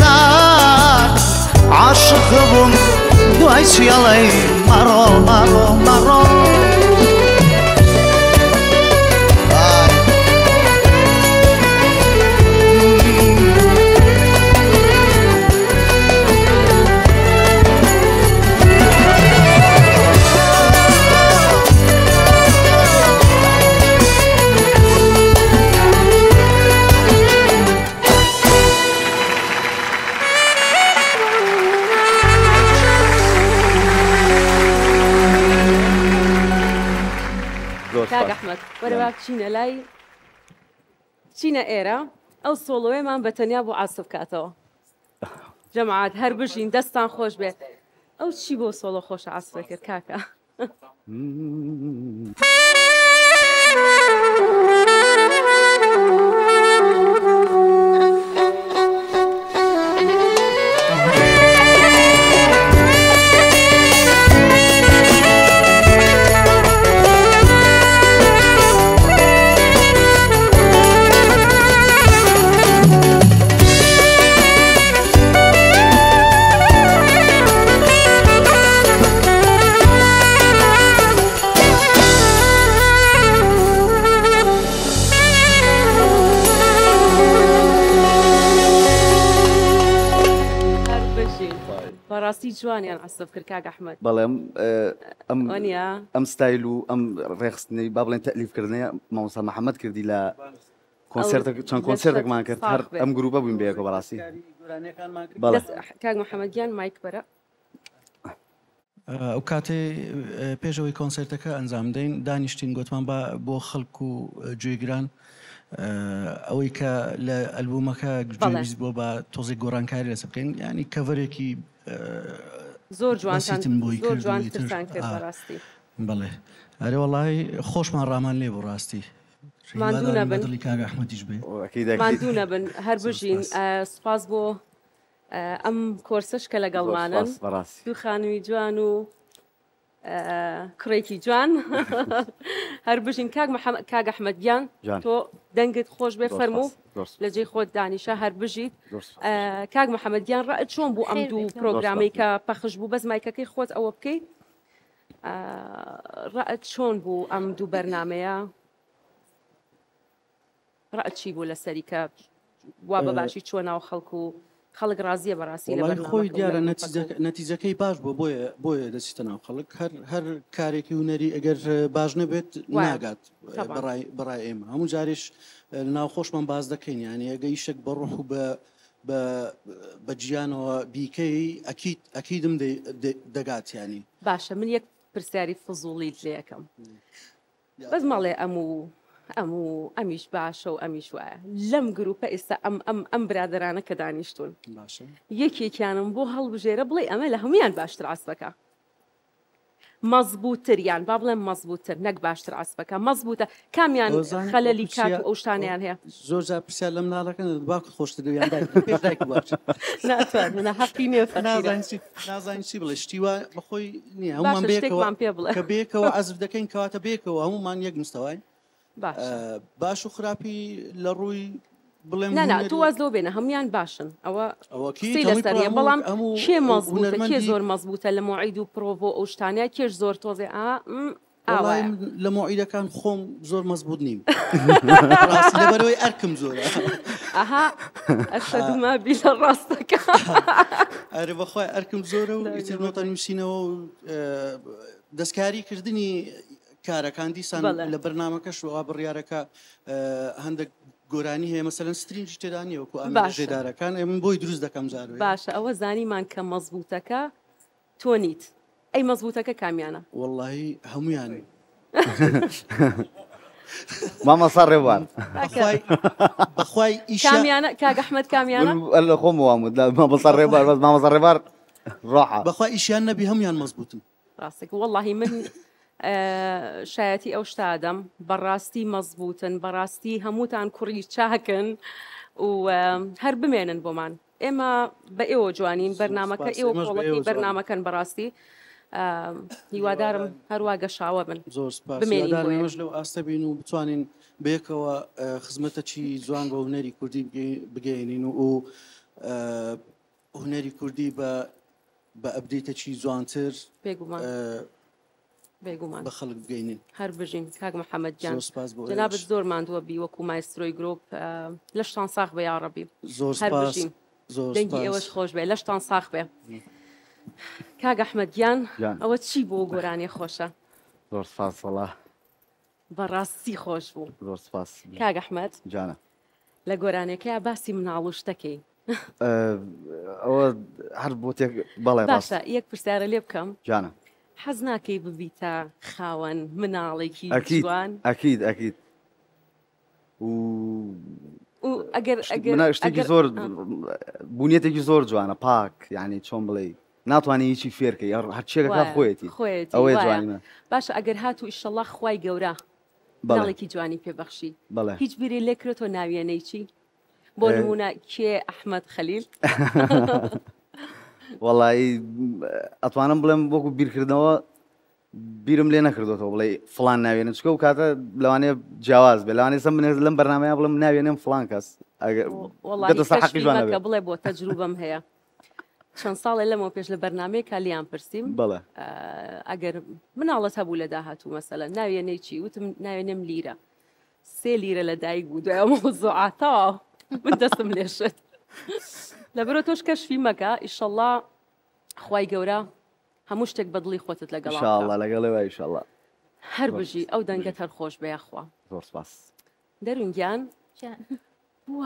[SPEAKER 2] عاشق بووم دوای چیەڵەی مەڕۆ
[SPEAKER 3] با بچینە لای چینە ئێرە ئەو سۆڵۆیەمان بە تەنیا بۆ عاسب کاتەوە جەماعەت هەر بژین دەستان خۆش بێت ئەو چی بۆ سۆڵۆ خۆشە عاسبە کرد کاکە بەڕاستی جوانیان عسب کرد کاک ئەحمەد
[SPEAKER 4] بەڵێ
[SPEAKER 3] وانیا
[SPEAKER 4] ئەم ستایل و ئەم ڕێخستنەی با بڵێن تەلیفکردنەیە مامۆستا محەممەد کردی لە کۆنسرتێک چەند کۆنسرتێکمان کرد هەر ئەم گروپە بووین بەیەکەوە بەڕاستی
[SPEAKER 3] کاک محەممەدیان مایک بەرە
[SPEAKER 7] ئەو کاتێ پێشەوەی کۆنسرتەکە ئەنجام دەین دانیشتین گوتمان بۆ خەڵکو و گوێگران ئەوەی کە لە ئەلبومەکە گوێویست بۆ بە تۆزی گۆڕانکاری لەسەر بکەین ینی کەڤەرێکی
[SPEAKER 3] زۆر جوانتان کرد بەڕاستی
[SPEAKER 7] بڵێ ئەرێ وەڵی خۆشمان ڕامان لێ بۆ ڕاستی
[SPEAKER 3] ماندوونە بن
[SPEAKER 7] دڵی کاک ئەحمەدیش بێ
[SPEAKER 3] ماندوونە بن هەر بژین سوپاس بۆ ئەم کۆرسش کە لەگەڵمانن دوو خانووی جوان و کوڕێکی جوان هەر بژین کاک ئەحمەدیان تۆ دەنگت خۆش بێ فەرموو لە جێی خۆت دانیشە هەر بژیت کاک محەممەدیان ڕائت چۆن بوو ئەم دوو پرۆگرامی کە پەخش بوو بەس مایکەکەی خۆت ئەوە بکەیت ڕائت چۆن بوو ئەم دوو بەرنمەیە ڕائت چی بوو لەسەری کە وا بە باشی چۆن ناو خەڵکو و خەڵک ڕازیە بەڕاستی لە
[SPEAKER 7] خۆی دیارە نەتیجەکەی باش بوو بۆیە دەچیتە ناو خەڵک هەر کارێکی هوەری ئەگەر باش نەبێت ناگات بەڕای ئێمە هەموو جارێش ناو خۆشمان باز دەکەین یانی ئەگە ئیشێک بە ڕوح و بە گیانەوە بیکەی ئەکیدم دەگات ینی
[SPEAKER 3] باشە من یەک پرسیاری فزوڵیت لێ یەکەم بەس ماڵێ ئەمیش باشە و ئەمیش وایە لەم گروپە ئێستا ئەم برادرانە کە دانیشتون یەکێکیانم بۆ هەڵبژێرە بڵێ ئەمە لە هەمویان باشتر ئاسبەکە مەزبووتریان با بڵێم مەزبووتر نەک باشتر ئاسبەکە مەزبووتە کامیان خەلەلی کات و ئەو شتانیان هەیە
[SPEAKER 7] زۆر جار پرسیار لەم ناڵەکەن باوکە خۆشتریان
[SPEAKER 3] ناتوانە حەقی نێ
[SPEAKER 7] نازانین چی بڵێ شتیوە بەخۆی نییە هەمومان بێکەوە کە بێکەوە عەزف دەکەین کەواتە بێکەوە هەمومان یەک مستەوای باش و خراپی لە ڕووی بڵێم
[SPEAKER 3] تو وازەوە بێنە هەمویان باشن ئەوە لەسەریە بەڵام کێ مەزبووتە کێ زۆر مەزبووتە لە مۆعید و پرۆڤۆ ئەو شتانە کێش زۆر تۆزێ
[SPEAKER 7] لە مۆعیدەکان خۆم زۆر مەزبوط نیم لەبەرەوەی ئەرکم زۆرە
[SPEAKER 3] ئەشهدوما بی لە ڕاستەکە
[SPEAKER 7] ئەرێ بەخوای ئەرکم زۆرە و ئیتر نۆتە نووسینەوە و دەستکاری کردنی کارەکان دیسان لە بەرنامەکەش وە بڕیارەکە هەندێک گۆرانی هەیە مەسەلەن سترینجی تێدانیە وەکو ئاماژێدارەکان ئێمە بۆی دروست دەکەم زارۆ
[SPEAKER 3] باشە ئەوە زانیمان کە مەزبووتەکە تۆ نیت ئەی مەزبووتەکە کامیانە
[SPEAKER 7] وەڵڵاهی هەمویان
[SPEAKER 4] مامەسا ڕێوان
[SPEAKER 7] بەخوای
[SPEAKER 3] کامیانە کاک ئەحمەد کامیانە
[SPEAKER 4] لە خۆم وامود مامەسا ڕێبار بەس مامەسا ڕێبار ڕۆحە
[SPEAKER 7] بەخوای ئیشیان نەبی هەمویان مەزبووتن
[SPEAKER 3] ڕاستێک وەڵڵاهی من شایەتی ئەو شتادەم بەڕاستی مەزبووتن بەڕاستی هەمووتان کوڕی چاکن و هەر بمێنن بۆمان ئێمە بە ئێوە جوانین بەرنامەکە ئێوە کۆڵەکەی بەرنامەکان بەڕاستی هیوادارم هەروە گەشاوە بن
[SPEAKER 7] زۆر سپاس لەو ئاستە بین و بتوانین بێکەوە خزمەتەکی جوان بە هونەری کوردی بگەێنین و هونەری کوردی بە ئەبدێتێکی جوانتر
[SPEAKER 3] بێگومان
[SPEAKER 7] بە خەڵک بگەینین
[SPEAKER 3] هەر بژین کاک محەممەد جان جنابەت زۆر ماندووە بی وەکو مایسترۆی گرۆپ لەشتان ساخ بە یاڕەبی
[SPEAKER 7] زۆر
[SPEAKER 3] دەنگی ئێوەش خۆش بێ لەشتان ساخ بێ کاک ئەحمەدیان ئەوە چی بۆ گۆرانی خۆشە
[SPEAKER 4] زۆر سپاس وەڵا
[SPEAKER 3] بەڕاستی خۆش بوو
[SPEAKER 4] زۆر سپاس
[SPEAKER 3] کاک ئەحمەد
[SPEAKER 4] جانە
[SPEAKER 3] لە گۆرانەکەی باسی مناڵوشتەکەی
[SPEAKER 4] ئەوە هەر بۆ تێک بەڵێ
[SPEAKER 3] باشە یەک پرسیارە لێ بکەم
[SPEAKER 4] جانە
[SPEAKER 3] حەز ناکەی ببیتە خاوەن مناڵێکی جوان
[SPEAKER 4] ئەکید
[SPEAKER 3] و ئەگەر
[SPEAKER 4] شتێکی زۆر بوونیەتێکی زۆر جوانە پاک یعنی چۆن بڵێ ناتوانانی هیچی فێرکەی هەرچێکەکە خۆیەتی ئەوەی جوانە
[SPEAKER 3] باشە ئەگەر هات و ئیشەڵڵا خوای گەورە داڵێکی جوانی پێبەخشی هیچ بیری لێکرێتەوە ناویانەی چی بۆ نمونە کێ ئەحمەد خەلیل
[SPEAKER 4] وەڵی ئەتوانم بڵێم وەکو بیرکردنەوە بیرم لێ نەکردەوە بڵێ فلان ناوێنە چکە و کاتە لەوانەیە جیاواز بێ لەوانێ سم لەم بەرنامەیە بڵم ناوێنم فلان کەس
[SPEAKER 3] وڵی بڵێ بۆ تەجروبەم هەیە چەند ساڵێ لەمەوە پێش لە بەرنمەیەکە لیان پرسییم
[SPEAKER 4] بڵێ
[SPEAKER 3] ئەگەر مناڵەت هەبوو لە داهاتوو مەسەلە ناوێنەی چی وتم ناوێنم لیرە 3 لیرە لە دایک بوو دوای مۆزوعاتەوە من دەستم لێشت لەبەرۆ تۆش کەشفی مەکە ئیشەڵڵا خوای گەورە هەموو شتێک بەدڵی خۆتت لەگەڵ
[SPEAKER 4] لەگەڵەوە ئیشەڵڵا
[SPEAKER 3] هەر بژی ئەو دەنگەت هەر خۆش بەیەخوا
[SPEAKER 4] زۆر سپاس
[SPEAKER 3] دەرونگیان وە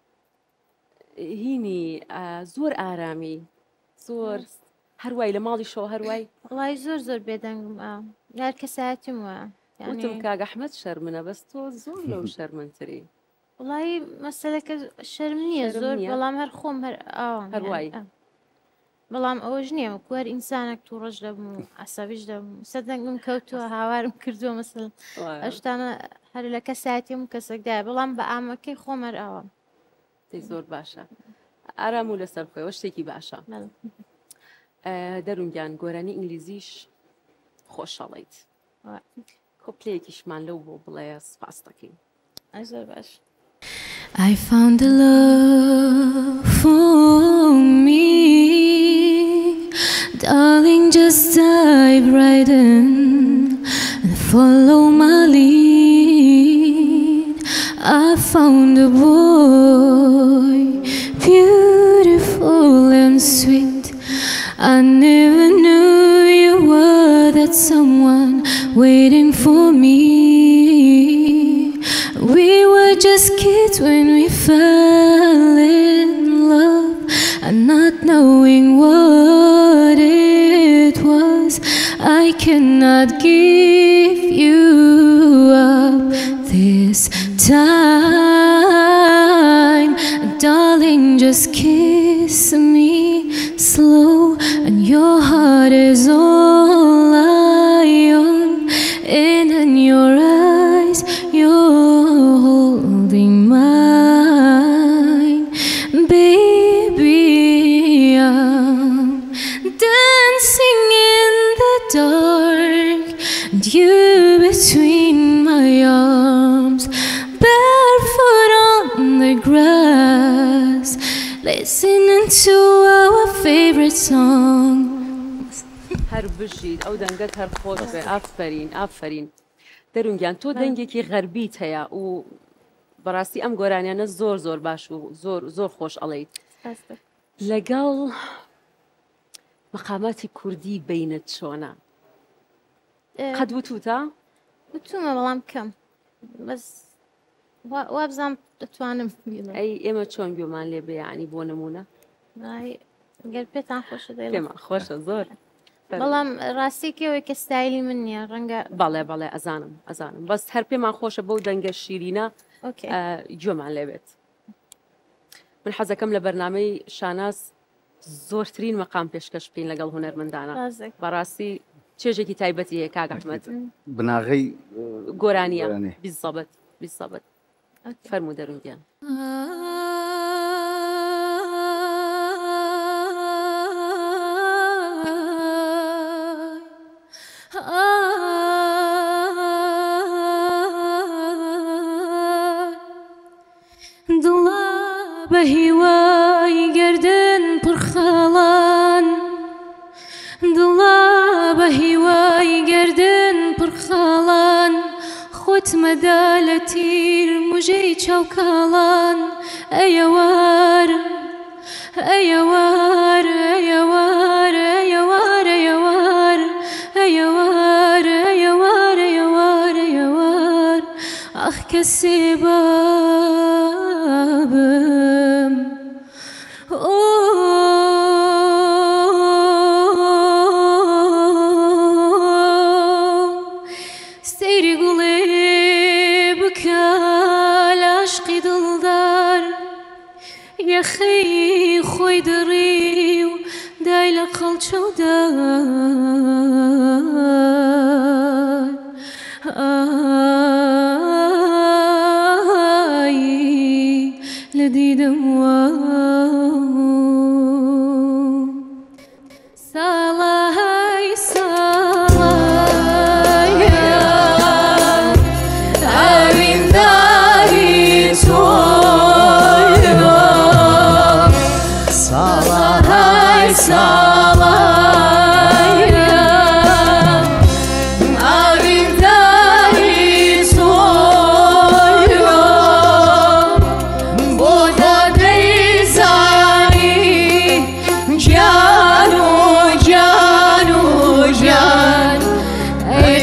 [SPEAKER 3] هینی زۆر ئارامی زۆر هەروای لە ماڵی شەوە هەروای
[SPEAKER 5] وڵی زۆر بێدەنگم یار کەساتیم وە
[SPEAKER 3] وتم کاگ ئەحمەد شەرمنە بەس تۆ زۆر لەو شەرمنتری
[SPEAKER 5] وڵی مەسەلەکە شەرم نییە زۆر بەڵام هەر خۆم
[SPEAKER 3] هەروای
[SPEAKER 5] بەڵام ئەوەش نییە کوەر ئینسانێک تووڕەش دەبم و عسەویش دەبم سەدەنگم کەوتووە هاوارم کردووە مەسڵ ئەشتانە هەر لە کەساتیم و کەسێکدای بەڵام بە ئامەکەی خۆمەر ئەوە
[SPEAKER 3] زۆر باشە ئارام و لەسەر خۆیەوە شتێکی باشە دەرونگیان گۆرانی ئینگلیزیش خۆشەڵیت کۆپلەیەکیشمان لەو بۆ بڵێ سپاس دەکەین
[SPEAKER 5] زۆر باش
[SPEAKER 6] I found a love for me, darling, just dive right in and follow my lead. I found a boy, beautiful and sweet. I never knew you were that someone waiting for me. We were just kids when we fell in love, and not knowing what it was. I cannot give you up this time, darling, just kiss me slow, and your heart is all I own, and in your eyes you're holding mine, baby. I'm dancing in the dark, and you between my arms, barefoot on the grass, listening to our favorite songs.
[SPEAKER 3] هەر بژیت ئەو دەنگەت هەر خۆش بێ ئافرین ئافرین دەرونگیان تۆ دەنگێکی غەربیت هەیە و بەڕاستی ئەم گۆرانیانە زۆر باش و زۆر خۆش ئەڵێیت لەگەڵ مەقاماتی کوردی بینت چۆنە قەت وتوتە؟
[SPEAKER 5] وتومە بەڵام کەم بەس وابزانم دەتوانم
[SPEAKER 3] ئەی ئێمە چۆن گوێمان لێ بێیانی بۆ نمونە
[SPEAKER 5] گەر پێتان خۆشە
[SPEAKER 3] پێمان خۆشە زۆر
[SPEAKER 5] بەڵام ڕاستیکەوەی کە ستایلی من نییە ڕەنگە
[SPEAKER 3] بەڵێ ئەزانم بەس هەر پێمان خۆشە بەو دەنگە شیرینە گوێمان لێبێت من حەزەکەم لە بەرنامەی شاناز زۆرترین مەقام پێشکەش بکەین لەگەڵ هونەرمەندانە بەڕاستی چێژێکی تایبەتی هەیە کاگ ئەحمەد
[SPEAKER 4] بناغەی
[SPEAKER 3] گۆرانیە بیست فەرموو دەرونگیان
[SPEAKER 6] دڵا بە هیوای گەردن پڕخەڵان دڵا بە هیوای گەردن پڕخەڵان خۆت مەدا لە تیر موژەی چاوکاڵان ئەیەوار ئەیەوار ئەیەوار ئەیەوار ئەیەوار ئەیەوار ئەیەوار ئەیەوار ئەیەوار ئەخ کەسێ بابم سەیری گوڵێ بکە لە یەخەی خۆی دەڕێ و دای لە قەڵچەودان ئای لە دیدەموە ساڵای ساڵایە ئاوینداری تۆیە ساڵای ساڵایە ئاوینداری تۆیە بۆ تۆ دەیزانی گیان و گیان و گیان ئەی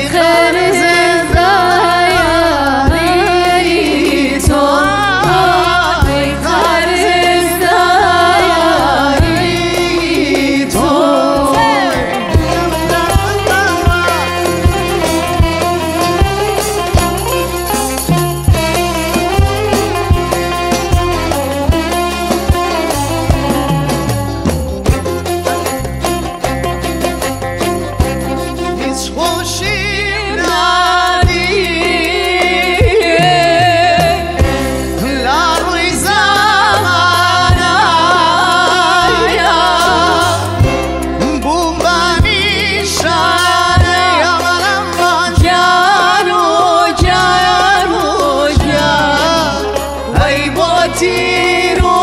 [SPEAKER 6] خەرزدایانی تۆ ئەی خەرزدایانی تۆ
[SPEAKER 2] هیچ خۆشیم نادیێ لە ڕووی زەمانایە بووم بە نیشانەی ئەمەڵەممان
[SPEAKER 6] گیان و گیان و گیان
[SPEAKER 2] ئەی بۆ تیر و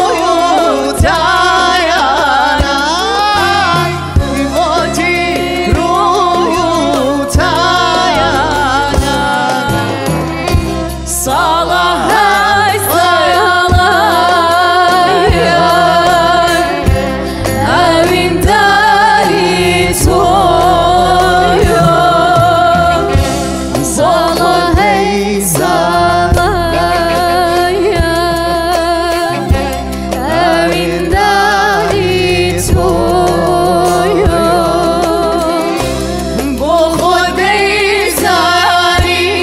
[SPEAKER 2] تایانە بۆ تیر و تایانە
[SPEAKER 6] ساڵهای ساڵایە ئاوینداری تۆیە ساڵهای ساڵایە ئاوینداری تۆیە بۆ خۆ دەیزانی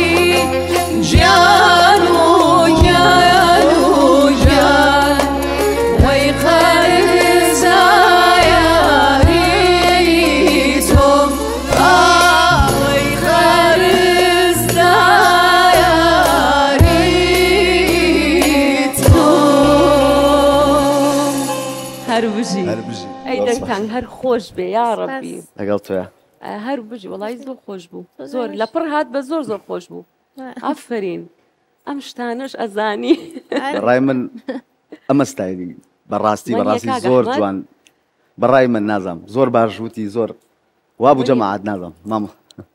[SPEAKER 6] گیان و گیان و گیان وەی خەرزایانی تۆ ئەی خەرزدایانی تۆ هەر بژی
[SPEAKER 4] هەر بژی.
[SPEAKER 3] ئەی دەنگتان هەر خۆش بێ یا ڕەبی
[SPEAKER 4] لەگەڵ تۆیە
[SPEAKER 3] هەر بژی وەڵای زۆر خۆش بوو زۆر لە پڕ هات بە زۆر زۆر خۆش بوو ئافرین ئەم شتانش ئەزانی
[SPEAKER 4] بەڕای من ئەمە ستایلی بەڕاستی
[SPEAKER 3] وەنیە
[SPEAKER 4] بەڕاستی
[SPEAKER 3] کاگە
[SPEAKER 4] زۆر
[SPEAKER 3] ئەحمەد؟
[SPEAKER 4] جوان بەڕای من نازام زۆر باش وتی زۆر وابوو جەماعەت نازام مامە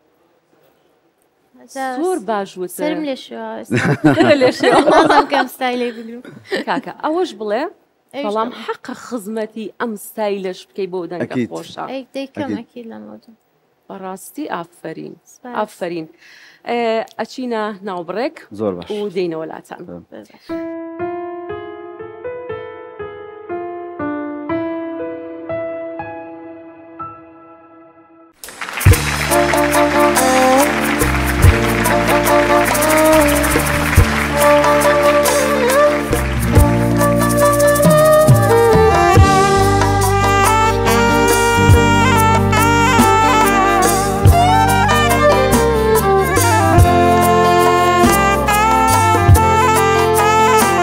[SPEAKER 3] زۆر باش وتە
[SPEAKER 5] سرم لێ شووە
[SPEAKER 3] لێ شێوە.
[SPEAKER 5] نازم کەم ستایلێ بگرم
[SPEAKER 3] کاکە ئەوەش بڵێ
[SPEAKER 5] ئەویش
[SPEAKER 3] بەڵام
[SPEAKER 5] بڵێ.
[SPEAKER 3] حەقە خزمەتی ئەم ستایلش بکەی بۆ دەنگە
[SPEAKER 4] ئەکید.
[SPEAKER 3] خۆشە
[SPEAKER 5] ئەی دەیکەمەکی لەمەوە
[SPEAKER 3] بەڕاستی ئافرین
[SPEAKER 5] سپاس.
[SPEAKER 3] ئافرین ئەچینە ناوبڕێک
[SPEAKER 4] زۆر باش
[SPEAKER 3] و دێینەوە لاتان
[SPEAKER 6] ساڵهای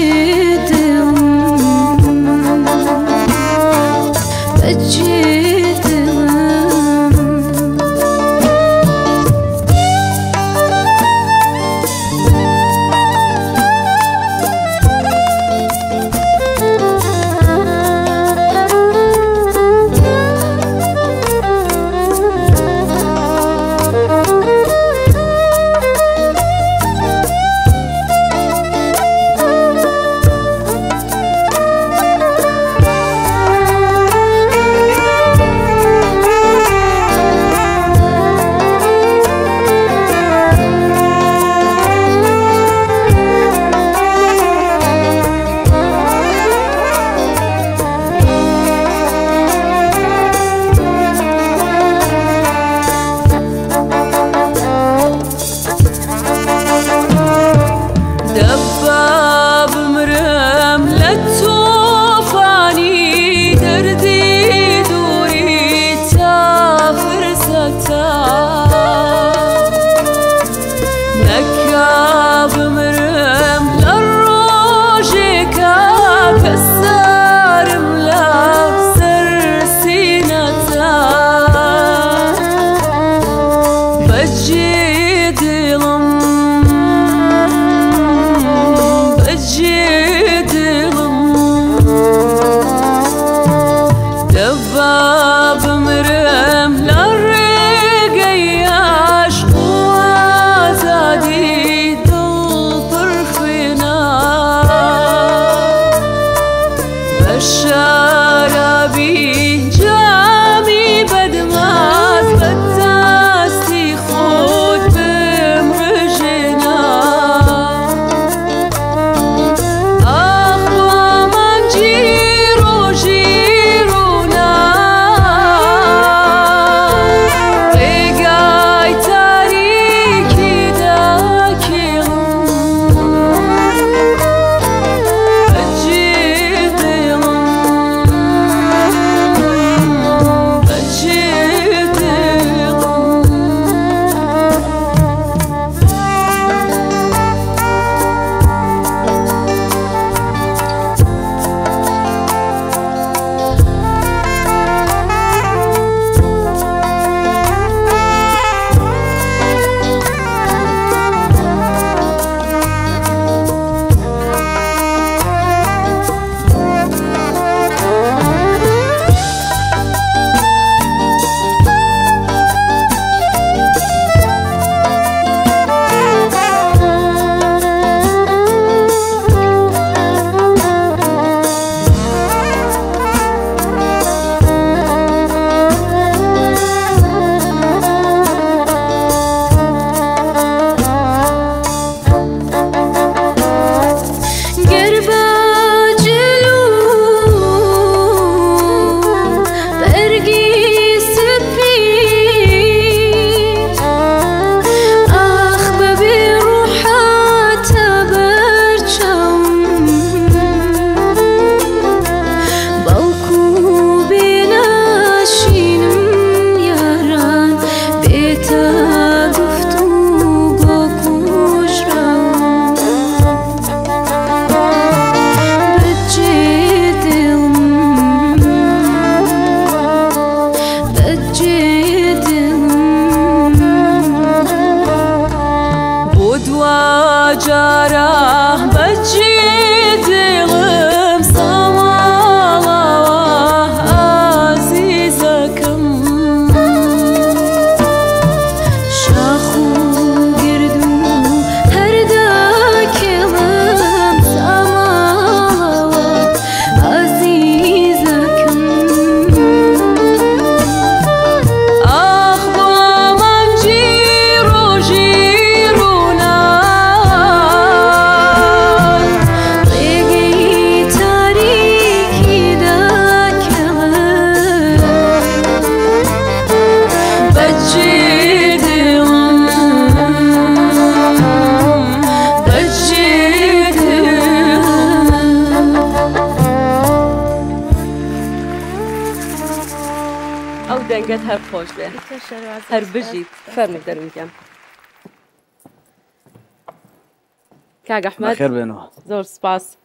[SPEAKER 3] دەنگت هەر خۆش بێ هەر بژیت فەرموو دەرونکەم کاک ئەحمەد
[SPEAKER 4] خێر بێنەوە
[SPEAKER 3] زۆر سپاس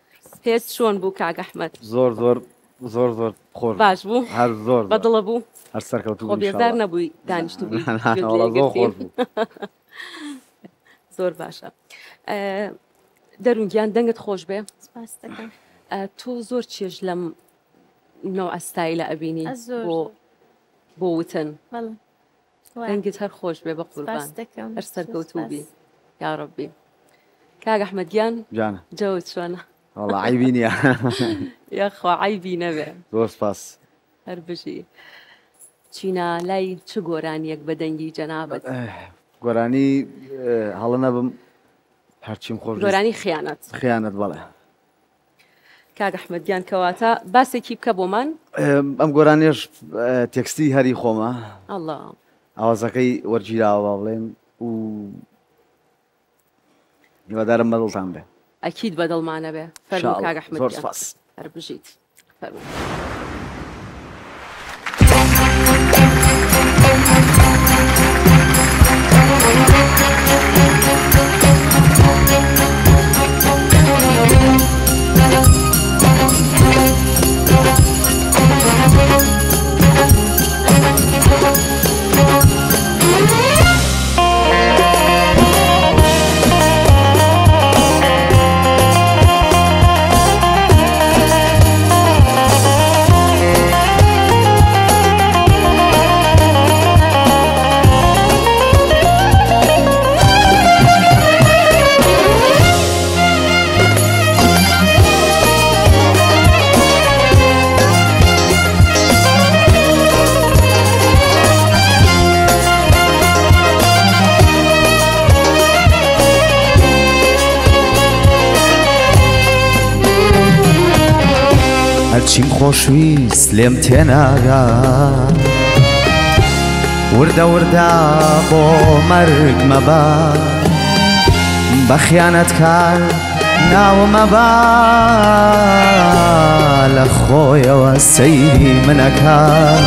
[SPEAKER 3] هێست چۆن بوو کاک ئەحمەد؟
[SPEAKER 4] زۆر خۆش
[SPEAKER 3] باش بوو
[SPEAKER 4] هەر زۆر
[SPEAKER 3] بەدڵە بوو
[SPEAKER 4] هەر سەرکەوتوو
[SPEAKER 3] خۆ بێزار نەبووی دانیشتبووی زۆر باشە دەروونگیان دەنگت خۆش بێ تۆ زۆر چێژ لەم نەوە ئەستایلە ئەبینی بۆ وتن دەنگت هەر خۆش بێ بە قوربان هەر سەرکەوتوو بی یا ڕەبی کاک ئەحمەدیان جەوت چۆنە؟
[SPEAKER 4] والله عیبی نییە
[SPEAKER 3] یاخوا عیبی نەبێ
[SPEAKER 4] زۆر سپاس
[SPEAKER 3] هەر بژی چینە لای چ گۆرانیەک بە دەنگی جەنابەت
[SPEAKER 4] گۆرانی هەڵە نەبم هەرچیم خۆش
[SPEAKER 3] گۆرانی خیانەت
[SPEAKER 4] بەڵێ
[SPEAKER 3] کاک ئەحمەدیان کەواتە باسێکی بکە بۆمان
[SPEAKER 4] ئەم گۆرانیش تێکستی هەری خۆمە
[SPEAKER 3] ئەڵڵا
[SPEAKER 4] ئاوازەکەی وەرگیراوە با بڵێن و هیوادارم بەدڵتان بێ
[SPEAKER 3] ئەکید بەدڵمانە بێ فەرموو کاک ئەحمەدیان
[SPEAKER 4] زۆر سپاس
[SPEAKER 3] هەر بژیت فەرموو
[SPEAKER 2] هەرچیم خۆشویست لێم تێناگا وردە بۆ مەرگ مەبا بە خیانەتکار ناوم مەبا لە خۆیەوە سەیری منەکە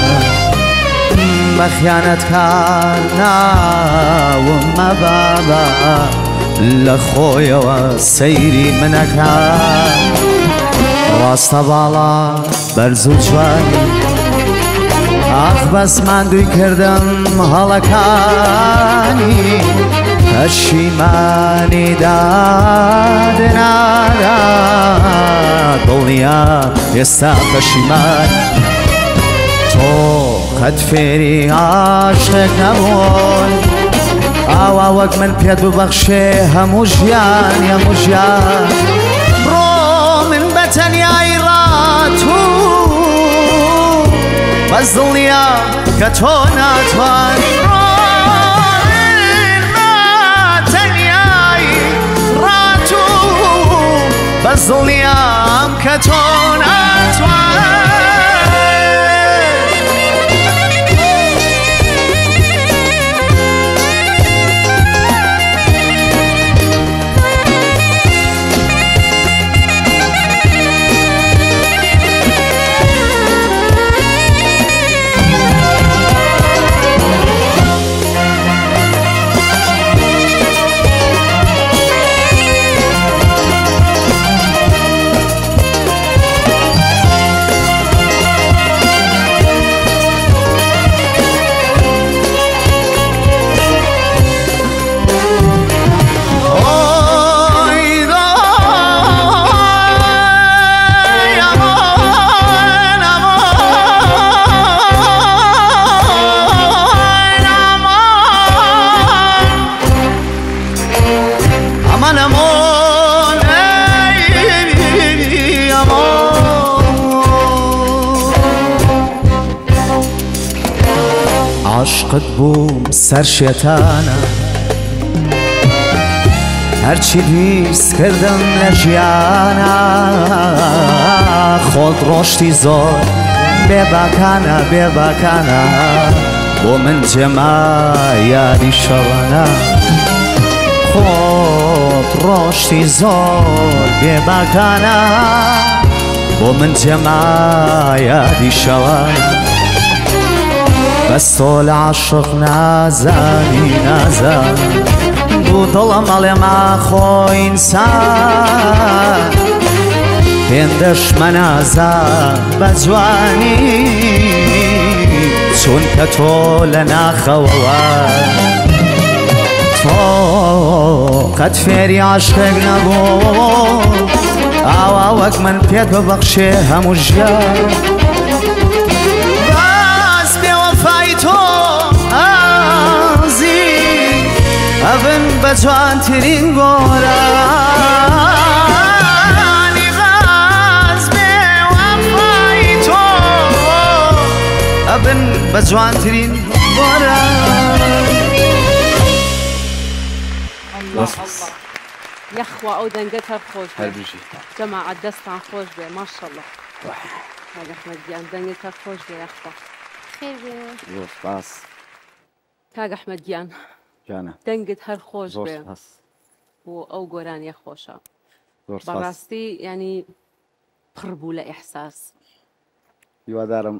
[SPEAKER 2] بە خیانەتکار ناوم مەبا لە خۆیەوە سەیری منەکە ڕاستە باڵا بەرز و جوانی ئاخ بەس ماندووی کردم هەڵەکانی پەشیمانی دادنادا دڵنیا ئێستا پەشیمان تۆ قەت فێری عاشق نەبوون ئاوا وەک من پێت ببەخشێ هەموو ژیان تەنیایی ڕاتوو بەس دڵنیا کە تۆ ناتوانی تەنیایی ڕاتوو بەس دڵنیام کە تۆ ناتوانی عاشقت بووم سەر شێتانە هەرچی ویست کردم لە ژیانە خۆت ڕۆشتی زۆر بێباکانە بۆ من جێما یادی شەوانە خۆت ڕۆشتی زۆر بێباکانە بۆ من جێما یادی شەوانە بەس تۆ لە عاشق نازانی بوو دڵم ئەڵێما خۆ ئینسان هێندەش مەنازە بە جوانی چونکە تۆ لە ناخەوەوە تۆ قەت فێری عاشقێک نەبوو ئاوا وەک من پێت ببەخشێ هەموو ژیان باس بێوەفای تۆ ئازی ئەبن بە جوانترین گۆرانی باس بێوەفای تۆ ئەبن بە جوانترین گۆران
[SPEAKER 3] یەخوا ئەو دەنگت هەر خۆش بێ
[SPEAKER 4] هەردووشی
[SPEAKER 3] جەماعەت دەستان خۆش بێ ماشەڵڵا کاک ئەحمەدگیان دەنگت هەر خۆش بێ یەخوا
[SPEAKER 5] خێر بێ
[SPEAKER 4] زۆر سپاس
[SPEAKER 3] کاک ئەحمەدگیان
[SPEAKER 4] جانە
[SPEAKER 3] دەنگت هەر خۆش
[SPEAKER 4] زۆر
[SPEAKER 3] بێ
[SPEAKER 4] سپاس
[SPEAKER 3] بۆ ئەو گۆرانیە خۆشە
[SPEAKER 4] زۆر سپاس
[SPEAKER 3] بەڕاستی ینی پڕ بوو لە ئیحساس
[SPEAKER 4] هیوادارم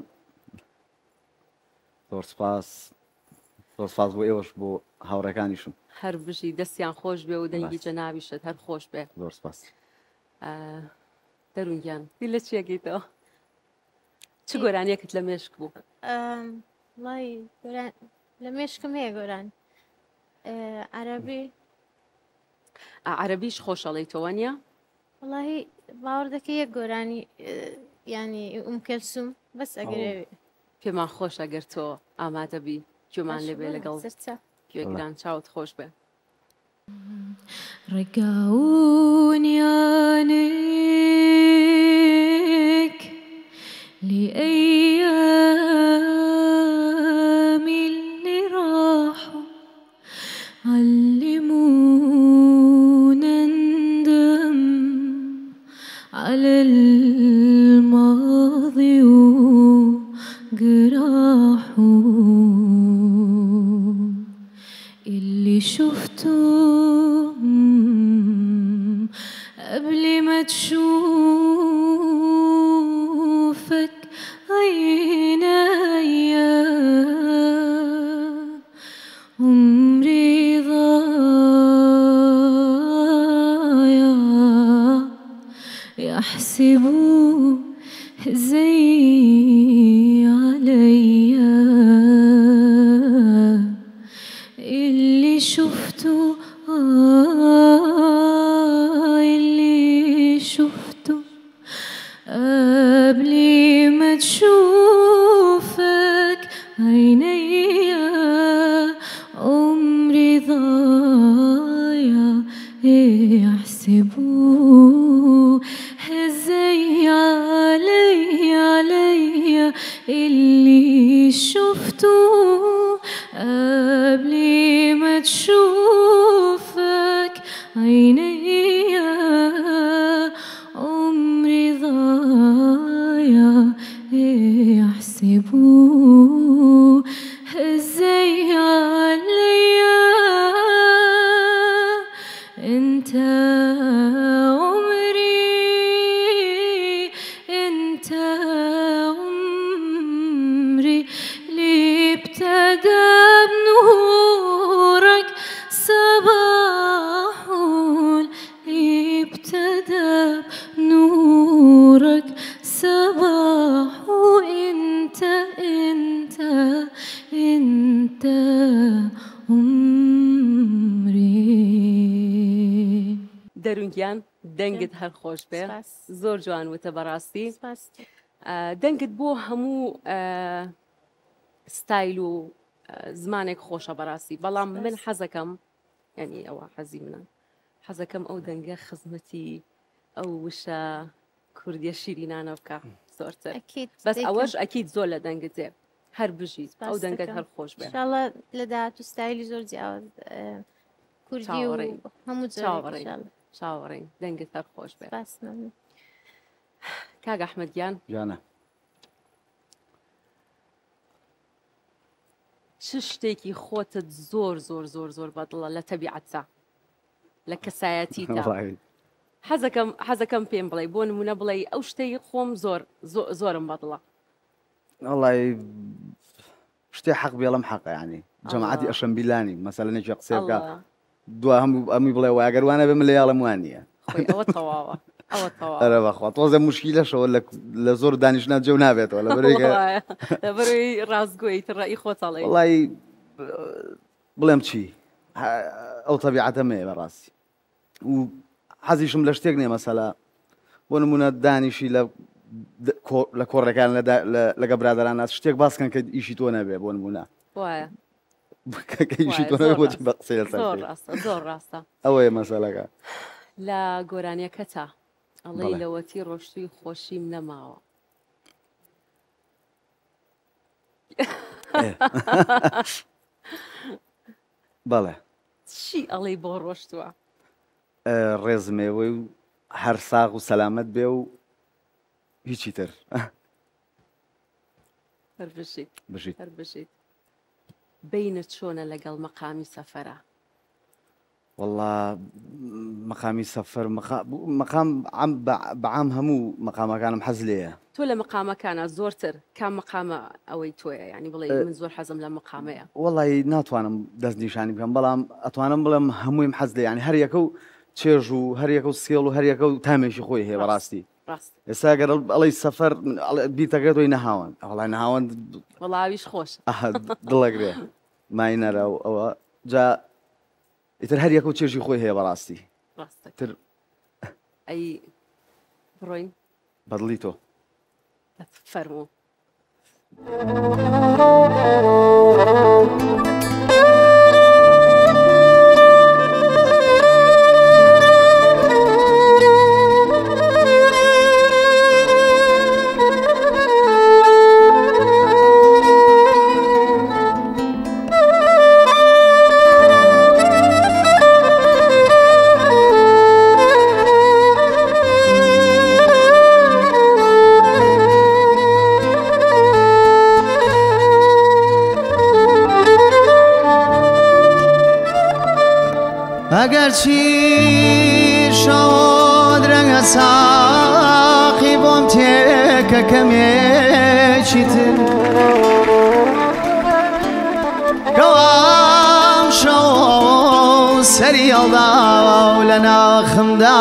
[SPEAKER 4] زۆر سپاس زۆر سپاس بۆ ئێوەش بۆ هاوڕێکانیشم
[SPEAKER 3] هەر بژی دەستیان خۆش بێ و دەنگی جەنابیشت هەر خۆش بێ
[SPEAKER 4] زۆر سپاس
[SPEAKER 3] دەروونگیان دی لە چیەکەیتەوە چ گۆرانیەکت لە مێشک بوو
[SPEAKER 5] وڵی لە مێشکم هەیە گۆران عەرەبی
[SPEAKER 3] عەرەبیش خۆشەڵێیتەوە نیە
[SPEAKER 5] وڵی باوەڕ دەکە یەک گۆرانی ینی کەلسوم بەس ئەگەرێ
[SPEAKER 3] پێمان خۆش ئەگەر تۆ ئامادەبی گوێمان لێبێ لەگەڵ گوێگران چاوت خۆش بێ
[SPEAKER 6] رجعونيانك لأيام اللي راحوا علمونا ندم على الماضي وجراحه اللي شفته قبل ما تشوفك عينيا عمري ضايع يحسبوا زي عليا اللي شفته اللي شفته قبل ما تشوفك عينيا عمري ضايع يحسبوه ازاي عليا اللي شفته قبل ما تشوفك عينيا عمري ضايع يحسبوه ازاي عليا انت عمري انت عمري اللي ابتدى بنورك صباح اللي ابتدى بنورك صباح انت انت عمري
[SPEAKER 3] دەروونگیان دەنگت هەر خۆش بێ زۆر جوان وتە بەڕاستی دەنگت بۆ هەموو ستایل و زمانێک خۆشە بەڕاستی بەڵام من حەزەکەم ینی ئەوە حەزی منە حەزەکەم ئەو دەنگە خزمەتی ئەو وشە کوردیە شیرینانە بکە زۆرتر بەس ئەوەش ئەکید زۆر لە دەنگتێ هەر بژیت ئەو دەنگت هەر خۆش بێ
[SPEAKER 5] انشاءالله لە داهات و ستایلی زۆر جیاواز کوردی و هەموو
[SPEAKER 3] چاوەڕێین دەنگت هەر خۆش بێ
[SPEAKER 5] باس مەمنون.
[SPEAKER 3] کاک ئەحمەدگیان
[SPEAKER 4] جانە
[SPEAKER 3] چ شتێکی خۆتت زۆر زۆر زۆر زۆر بەدڵە لە تەبیعەتە لە کەسایەتیدا حەزەکەم پێم بڵێ بۆ نمونە بڵێ ئەو شتەی خۆم زۆرم بەدڵە
[SPEAKER 4] والله شتێ حەق بێڵم حەقە ینی جەماعەتی ئەشەمبیلانی مەسەلە نێکی قسێ بکە دو هەموو ئەمی بڵێ واگەروانە بێ من لە یاڵم وان نییە
[SPEAKER 3] ئەوە تەواوە
[SPEAKER 4] ئەرە بەخوا تۆزە موشکیلەشەوە لە زۆر دانیشتنا جێو نابێتەوە لە
[SPEAKER 3] بەروی ڕازگوۆیت ڕئی خۆتەڵێ
[SPEAKER 4] وڵی بڵێم چی ئەو تەبیعەتە مێ بەڕاستی و حەزیشم لە شتێک نێ مەسەلا بۆ نمونە دانیشی لە کۆڕەکان لەگە برادران شتێک باسکەن کە ئیشی تۆ نەبێ بۆ نمونە ئیشی تۆ نەبێ بۆچی بە قسەی لەسەر
[SPEAKER 3] زۆر ڕاستە
[SPEAKER 4] ئەوەیە مەسەلەکە
[SPEAKER 3] لە گۆرانیەکەتە ئەڵێ لەوەتی ڕۆشتووی خۆشیم نەماوە
[SPEAKER 4] بەڵێ
[SPEAKER 3] چی ئەڵێ بۆ ڕۆشتووە
[SPEAKER 4] ڕێزمێوەی و هەر ساغ و سەلامەت بێ و هیچی تر
[SPEAKER 3] بژیت بینت چۆنە لەگەڵ مەقامی سەفەرە
[SPEAKER 4] والله مەقامی سەفەر مەقام بەعام هەموو مەقامەکانم حەز لێیە
[SPEAKER 3] تۆ لە مەقامەکانە زۆرتر کام مەقامە ئەوەی تۆیە ینی بڵێ من زۆر حەزم لە مەقامەیە
[SPEAKER 4] وڵی ناتوانم دەست نیشانی بکەم بەڵام ئەتوانم بڵێم هەموویم حەز لێ ینی هەر یەکە و چێژ و هەر یەکە و سێڵ و هەر یەکە و تامێکی خۆی هەیە بەڕاستی ئێستا گەر ئەڵی سەفەر بیرتەکەێت تۆی نەهاوان ئەوڵای نەهاوان
[SPEAKER 3] وڵاویش خۆش
[SPEAKER 4] دڵەگرێ ماینەرە و ئەوە جا ئیتر هەر یەکە و چێژی خۆی هەیە بەڕاستی تر
[SPEAKER 3] ئەی بڕۆین
[SPEAKER 4] بەدڵی تۆ
[SPEAKER 3] فەرموو
[SPEAKER 2] ئەگەرچی شەوت ڕەنگە ساقی بۆم تێکە کەمێکی تر کەوام شەو سەری هەڵداوە و لە ناخمدا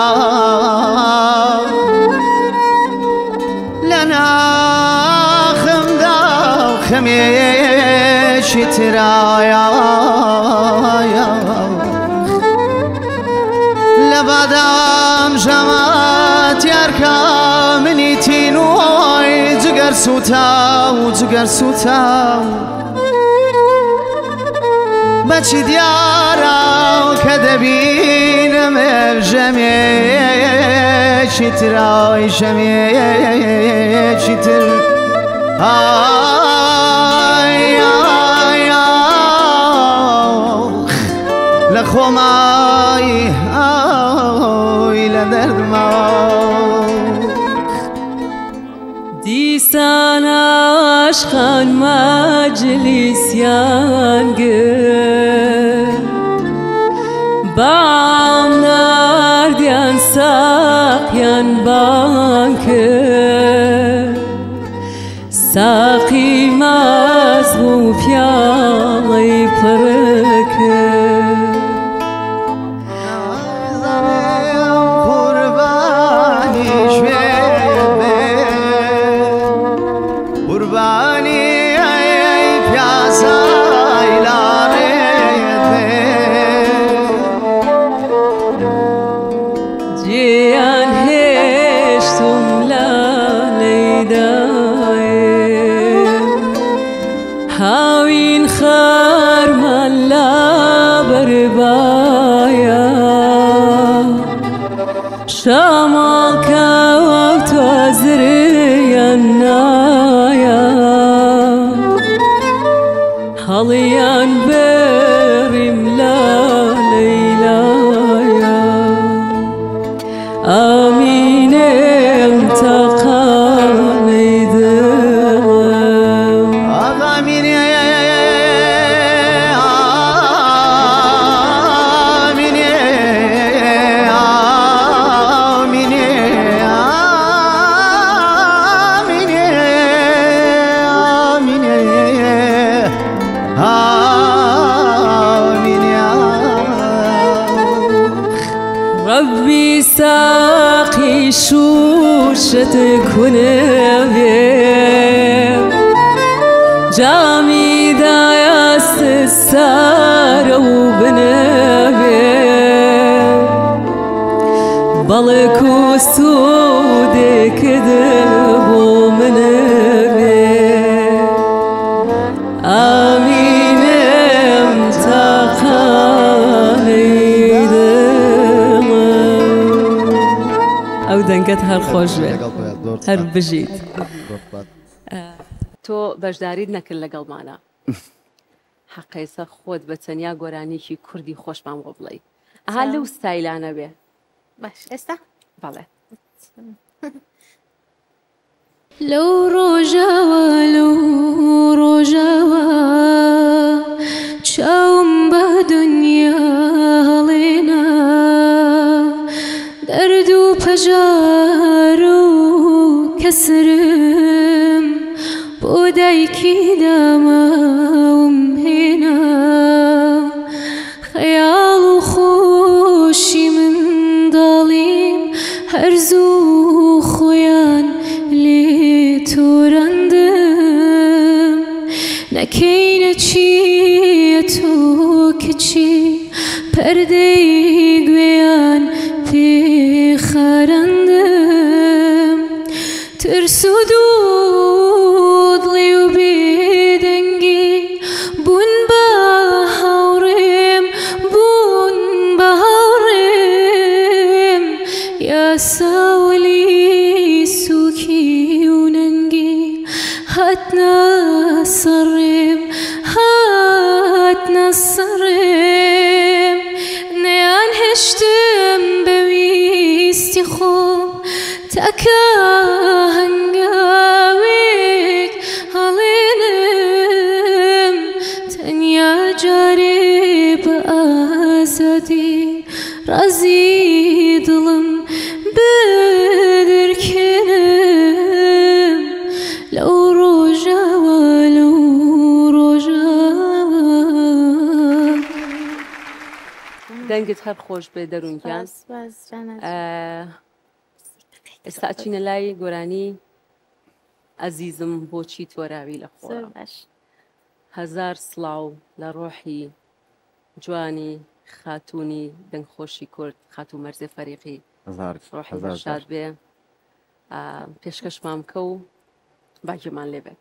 [SPEAKER 2] و خەمێکی ترایە لبادام جماعت یارکا منی تینوی جگر سوتا بچی دیارا که دبینم جمیعی ترای جمیعی تر لخومای
[SPEAKER 1] دیسان عشقان مجلیسیان گر بام نردیان ساقیان بانکر ساقی مزمو پیالی پرکر هاوین خرمن لبر بایا شمال کوت وزریان نایا حالیان بریم لا لیلایا آمین انتقالی
[SPEAKER 2] Ah
[SPEAKER 6] عشتك ونبيم جامي دايس السارة وبنبيم بالك وسودك ذبو منبيم آمين ئەو دەنگەت هەر خۆش بێت هەر بژیت
[SPEAKER 3] تۆ بەشداریت نەکرد لەگەڵمانە حەقیسە خۆت بە چەنیا گۆرانێکی کوردی خۆشمان بۆ بڵێ ئەها لەو ستایلانە بێ
[SPEAKER 5] باش ئێستا
[SPEAKER 3] بەڵێ
[SPEAKER 6] لەو ڕۆژاوە لەو ڕۆژاوە چاوم بە دنیا هەڵێنا دەرد و پەژار و کەسرم بۆ دایکی داماوم هێنا خەیاڵ و خۆشی منداڵیم هەرزوو خۆیان لێ تۆڕاندم نەکەینە چیە تۆ کچی پەردەی گوێیان پێ خاراندم ترس و دوودڵی و بێدەنگی بوون بە هاوڕێم بوون بە هاوڕێم یاساوەلی سووکی و نەنگی هاتنە سەڕێم هاتنە سەڕێم نەیان هێشتم بەویستی خۆم تاکە هەنگاوێک هەڵێنم تەنیا جارێ بە ئازادی ڕازی دڵم بدرکێنم لەو ڕۆژاوە لەو ڕۆژاوە
[SPEAKER 3] دەنگت هەر خۆش بێ دەروونگیان ئێستا ئەچینە لای گۆرانی ئەزیزم بۆچی تۆراوی لە خۆ هەزار سڵاو لە ڕۆحی جوانی خاتوونی دەنگخۆشی کورد خاتوو مەرزێ فەریقی ڕۆحی بەشاد بێ پێشکەشمان بکە و باگیمان لێبێت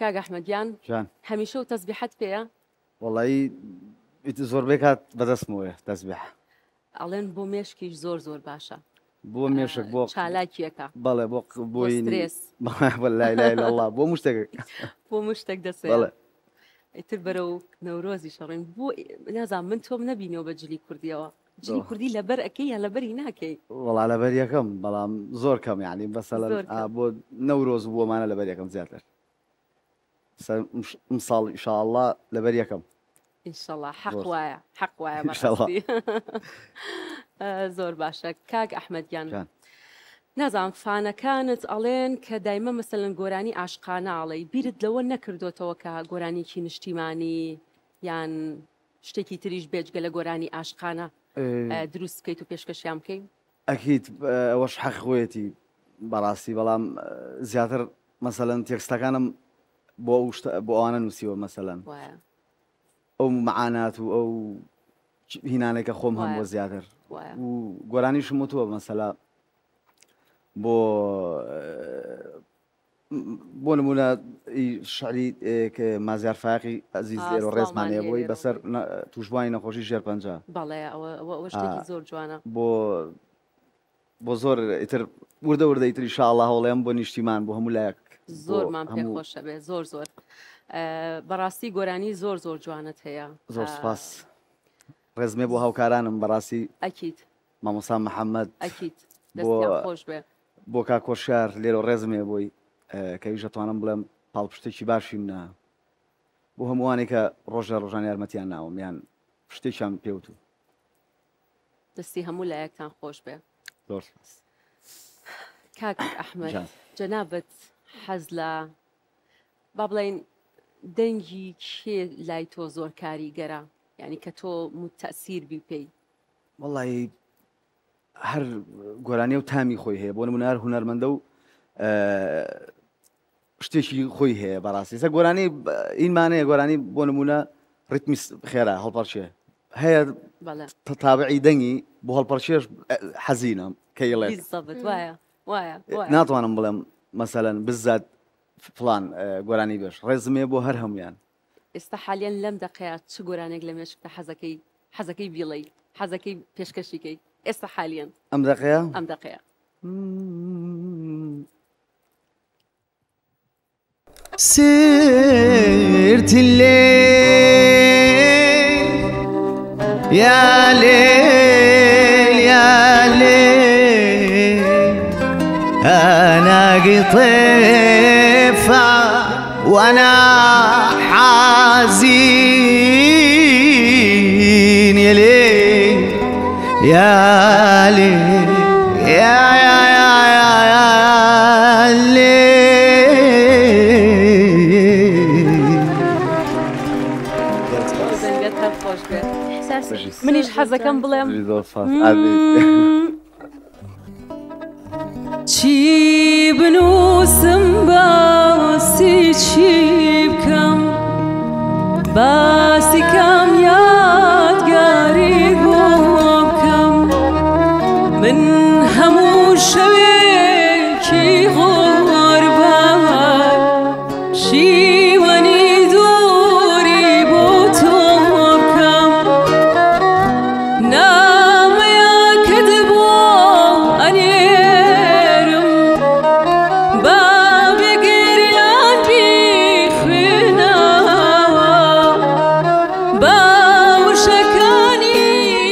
[SPEAKER 3] کاک ئەحمەدیان
[SPEAKER 4] جان
[SPEAKER 3] هەمیشە و تەسبیحەت پێیە
[SPEAKER 4] وڵی زۆربەی کات بەدەستمەوەە تەسبیح
[SPEAKER 3] ئەڵێن بۆ مێشکیش زۆر باشە
[SPEAKER 4] بۆ مێشک بۆ
[SPEAKER 3] چالاکیەکە
[SPEAKER 4] بەڵێ بۆ بۆی
[SPEAKER 3] سترێس
[SPEAKER 4] لای لای الله بۆ مشتێک
[SPEAKER 3] بۆ مشتێک دەسێ
[SPEAKER 4] بەڵێ
[SPEAKER 3] ئیتر بەرە و نەورۆزی شەڕین بۆ نازان من تۆم نەبینەوە بە جلی کوردیەوە جلی کوردی لەبەر ئەەکەی یا لەبەری ناکەی
[SPEAKER 4] وڵا لەبەر یەکەم بەڵام زۆر کەم یعنی بەسە بۆ نەورۆز بووەمانە لەبەر یەکەم زیاتر ساڵ ئیشاءالله لەبەر یەکەم
[SPEAKER 3] ئینشەڵڵا حەق وایە حەق وایە
[SPEAKER 4] ئینشەڵڵا.
[SPEAKER 3] زۆر باشە کاک ئەحمەدیان نازان فانەکانت ئەڵێن کە دایمە مەسەلەن گۆرانی عاشقانە ئاڵێ بیرت لەوە نەکردوتەوە کە گۆرانێکی نیشتیمانی یان شتێکی تریش بێجگە لە گۆرانی عاشقانە دروست بکەیت و پێشکەشیان بکەین
[SPEAKER 4] ئەکییت ئەوەش حەق خۆیەتی بەڕاستی بەڵام زیاتر مەسەلەن تێکستەکانم بۆ ئەوانە نووسیوە مەسەلەن ئەو معانات و ئەو هینانێکە خۆم هەم بۆ زیاتر و گۆرانی شموتووە مەسەلا بۆ نمونە شعری مازیار فاقی ئەزیز لێرە ڕێزمانەیە بۆی بەسەر توشبوانی نەخۆشی ژێر پەنجا
[SPEAKER 3] بەڵێ ئەوە شتێکی زۆر جوانە
[SPEAKER 4] بۆ زۆر ئیتر وردە ئیتری شاءڵڵا هەوڵێم بۆ نیشتیمان بۆ هەموو لایەک
[SPEAKER 3] زۆرمان پێخۆشە بێ زۆر بەڕاستی گۆرانی زۆر جوانت هەیە
[SPEAKER 4] زۆر سپاس ڕێزمێ بۆ هاوکارانم بەڕاستی
[SPEAKER 3] ئەکییت
[SPEAKER 4] مامۆستا محەممەد
[SPEAKER 3] ئەکییت دەستیان خۆش بێ
[SPEAKER 4] بۆ کا کۆشار لێرە ڕێزمێ بۆی کەویش دەتوانم بڵێم پاڵپشتێکی باشیم نا بۆ هەمووانێک کە ڕۆژە ڕۆژان یارمەتیان ناوم یان شتێکیان پێوت و
[SPEAKER 3] دەستی هەموو لایەکتان خۆش بێ
[SPEAKER 4] زۆر
[SPEAKER 3] کاک ئەحمەد جەنابەت حەز لە با بڵێن دەنگی کێ لای تۆ زۆر کاریگەرە یعنی کە تۆ متەسیر بی پێی
[SPEAKER 4] وەڵی هەر گۆرانی و تامی خۆی هەیە بۆ نمونە هەر هونەرمەندە و شتێکی خۆی هەیە بەڕاستی سە گۆرانی ئینمانەیە گۆرانی بۆ نمونە ڕیتمی خێرا هەڵپەرچێ هەیە تابعی دەنگی بۆ هەڵپەرچێش حەزینە کەیڵێ ناتوانم بڵێم مەسەلەن بزات فلان گۆرانی بێش ڕێزمێ بۆ هەر هەمویان
[SPEAKER 3] ئێستا حالیان لەم دەقەیە چ گۆرانێک لە مێشکتە حەزەکەی بیڵی حەزەکەی پێشکەشیکەی ئێستا حالیان
[SPEAKER 4] ئەم دەقەیە
[SPEAKER 3] ئەم دەقەیە
[SPEAKER 2] سرت الليل يا ليل يا ليل أنا قطيفة وأنا حزين يا ليل يا ليل يا
[SPEAKER 3] منیش حەزەکەم بڵێم
[SPEAKER 6] چی بنووسم باسی چی بکەم باسی کەم یادگاری بۆ بکەم من هەموو شەوێکی غۆربار شیوەنی دووری بۆ تۆ بکەم نامەیە کە دەبۆ ئەنێرم با بێگریان بیخوێنەوە باوشەکانی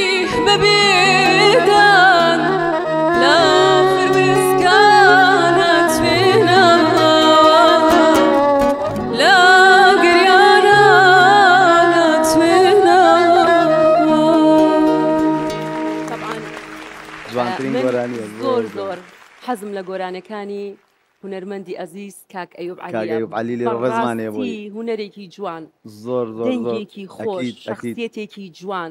[SPEAKER 6] بەبێدان لاخر بسکانە توێنەوە لا گریانە نەتوێنەوە
[SPEAKER 4] جوانترین گۆرانیە
[SPEAKER 3] زۆر حەزم لە گۆرانەکانی هونەرمەندی ئەزیز کاک ئەیوب
[SPEAKER 4] عەلی لێرە ڕێزمانەیە بۆی
[SPEAKER 3] هونەرێکی جوان
[SPEAKER 4] زۆر
[SPEAKER 3] دەنگێکی خۆش شەخسیەتێکی جوان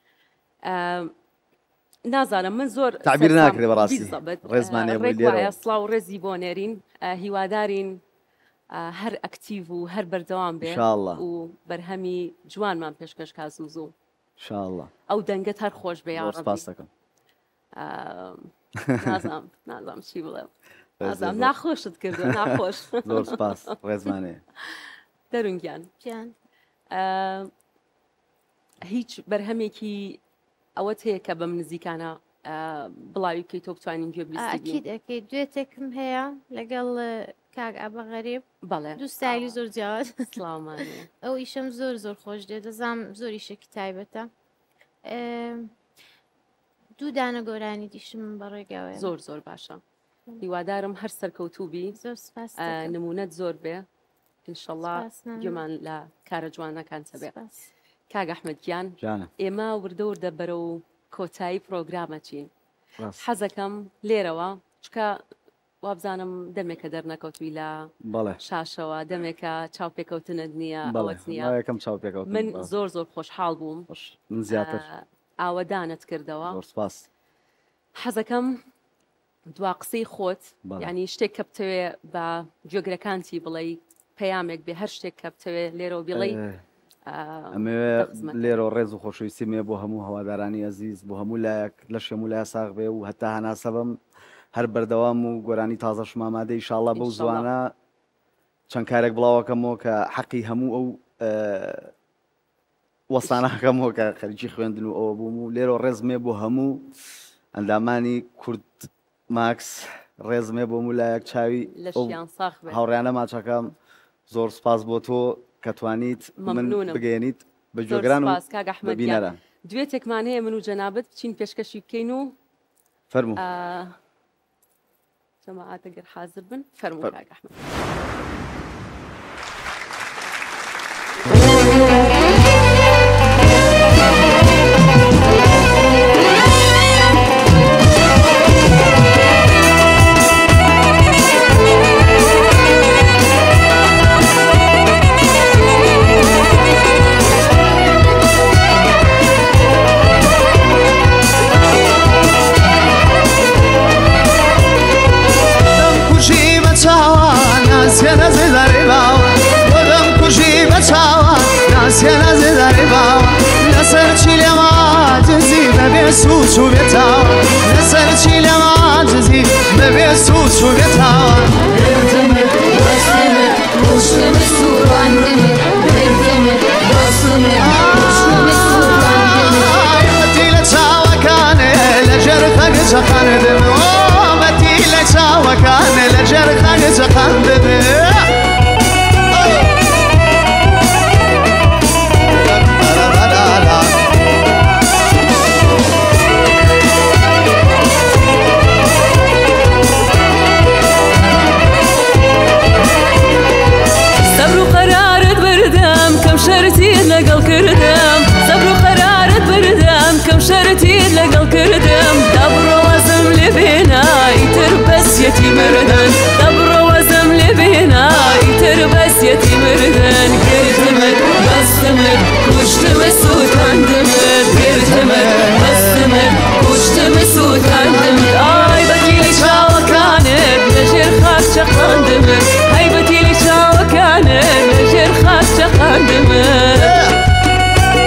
[SPEAKER 3] نازانم من زۆر
[SPEAKER 4] تعبیر ناکرێ بەڕاستی ڕێزمانەیە بۆی لێرە
[SPEAKER 3] سڵاو ڕێزی بۆ نێرین هیوادارین هەر ئەکتیڤ و هەر بەردەوام بێ و بەرهەمی جوانمان پێشکەش کاسوزوو
[SPEAKER 4] ئینشاءڵڵا
[SPEAKER 3] ئەو دەنگەت هەر خۆش بێ یا ڕەبی
[SPEAKER 4] سپاس دەکەم
[SPEAKER 3] نازام چی بڵێم نازام ناخۆشت کردو ناخۆش
[SPEAKER 4] زۆر سپاس ڕێزمانەیە
[SPEAKER 3] دەرونگیان
[SPEAKER 5] گیان
[SPEAKER 3] هیچ بەرهەمێکی ئەوەت هەیە کە بەم نزیکانە بڵاوی بکەیت تۆ بتوانین گوێ
[SPEAKER 5] ئاکید ئەەکەی دوێتێکم هەیە لەگەڵ کاک ئابە غەریب
[SPEAKER 3] بەڵێ
[SPEAKER 5] دووستایلی زۆر جیاواز
[SPEAKER 3] سڵامانێ
[SPEAKER 5] ئەو ئیشەم زۆر خۆش دێت دەزانم زۆر ئیشێکی تایبەتە دوو دانە گۆرانی دیشم بەڕێگاوە
[SPEAKER 3] زۆر باشە هیوادارم هەر سەرکەوتوبی
[SPEAKER 5] زۆر سپاس
[SPEAKER 3] نمونەت زۆر بێ ئینشەڵڵا گوێمان لە کارە جوانەکان بێ کاک ئەحمەدگیان ئێمە وردە بەرە و کۆتایی پرۆگرامەچین حەزەکەم لێرەوە چکە وابزانم دەمێکە دەرنەکەوتوی لە شاشەوە دەمێکە چاوپێکەوتنت نییە ئەوەت نییە من زۆر خۆشحاڵ بووم
[SPEAKER 4] من زیاتر
[SPEAKER 3] ئاوەدانت کردەوە
[SPEAKER 4] سپاس
[SPEAKER 3] حەزەکەم دوا قسەی خۆت ینی شتێک کە بتەوێ بە جۆگرەکانتی بڵێ پەیامێک بێ هەر شتێک کە بتەوێ لێرەوە بڵێ
[SPEAKER 4] ئەمەوێ لێرەوە ڕێز و خۆشەویستی مێ بۆ هەموو هەوادارانی ئەزیز بۆ هەموو لایەک لە شێم و لای ساغ بێ و هەتا هەناسەبم هەر بەردەوام و گۆرانی تازە شمامادە ئیشاڵڵا بەو زوانە چەند کارێک بڵاوەکەمەوە کە حەقی هەموو ئەو وەستانەکەمەوە کە خەریکی خوێندن و ئەوە بووم و لێرەوە ڕێزمێ بۆ هەموو ئەندامانی کورد ماکس ڕێزمێ بۆ مولایەک چاوی هاوڕیانە ماچەکەم زۆر سپاس بۆ تۆ کە توانیت من بگەێنیت بە جۆگران و بەبینەرە
[SPEAKER 3] دوێتێکمان هەیە من و جەنابەت بچین پێشکەشی بکەین و
[SPEAKER 4] فەرموو
[SPEAKER 3] جەماعەتەگەر حازر بن فەرموو کاک ئەحمەد
[SPEAKER 2] سوچو بێتاوە لەسەر چی لە ماجزی بەبێ سوچو بێتاوە بەتی لە چاوەکانێ لە ژێر خەگجەقان دەبێ بەتی لە چاوەکانێ لە ژێر خەگجەقان دەبێ
[SPEAKER 1] لەگەڵ کردم سەبر و قەرارت بردم کەم شەرەتیت لەگەڵ کردم تا بڕۆوەزم لێ بێنا ئیتر بەسیەتی مردن تا بڕۆوەزم لێ بێنا ئیتر بەسیەتی مردن گرتمت بەستمت کوشتمت سووتاندمت گرتمت بەستمت کوشتمت سووتاندمت ئای بەتیلی چاوەکانت لە ژێر خاک چەقاندمت هەی بەتیلی چاوەکانت لە ژێر خاک چەقاندمت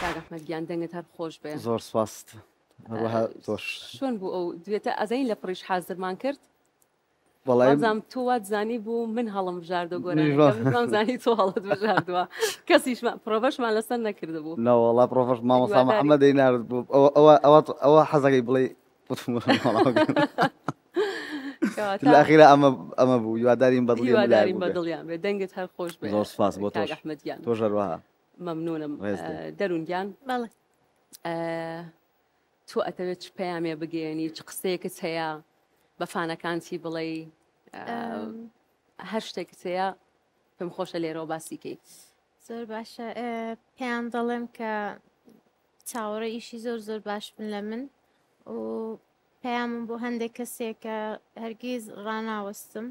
[SPEAKER 3] کاک ئەحمەد گیان دەنگت هەر خۆش بێ
[SPEAKER 4] زۆر سپاس هەروەها تۆش
[SPEAKER 3] شۆن بوو ئەو دوێتە ئەزین لە پڕیش حازرمان کرد
[SPEAKER 4] وەڵام
[SPEAKER 3] بەڵام تۆ وات زانی بوو من هەڵم بژاردە
[SPEAKER 4] نیژا.
[SPEAKER 3] گۆران زانی تۆ هەڵت بژاردووە کەسیشمان پرۆڤەشمان لەسەر نەکرد بوو
[SPEAKER 4] ناوەڵا پرۆفەش مامۆستا
[SPEAKER 3] هیواداری.
[SPEAKER 4] محەممەدەی نارد بوو ئەوە حەزەکەی بڵێ لەخیرە ئەمە بوو یوادارین
[SPEAKER 3] هیوادارین بە
[SPEAKER 4] بەدڵی
[SPEAKER 3] دڵیان بێ دەنگت هەر خۆش بێ
[SPEAKER 4] زۆر سپاس بۆ
[SPEAKER 3] کاک
[SPEAKER 4] تۆش
[SPEAKER 3] ئەحمەدیان
[SPEAKER 4] تۆ ژەروەها
[SPEAKER 3] مەمنونم
[SPEAKER 4] ڕێز دێ.
[SPEAKER 3] دەروونگیان
[SPEAKER 5] بەڵێ
[SPEAKER 3] تۆ ئەتەوێت چ پەیامێ بگەێنی چ قسەیەکت هەیە بە فانەکانتی بڵێ هەر شتێکت هەیە پێم خۆشە لێرەوە باسیکەی
[SPEAKER 5] زۆر باشە پێیان دەڵێم کە چاوەڕێ ئیشی زۆر زۆر باش بن لە من و پەیامم بۆ هەندێک کەسێک کە هەرگیز ڕناوەستم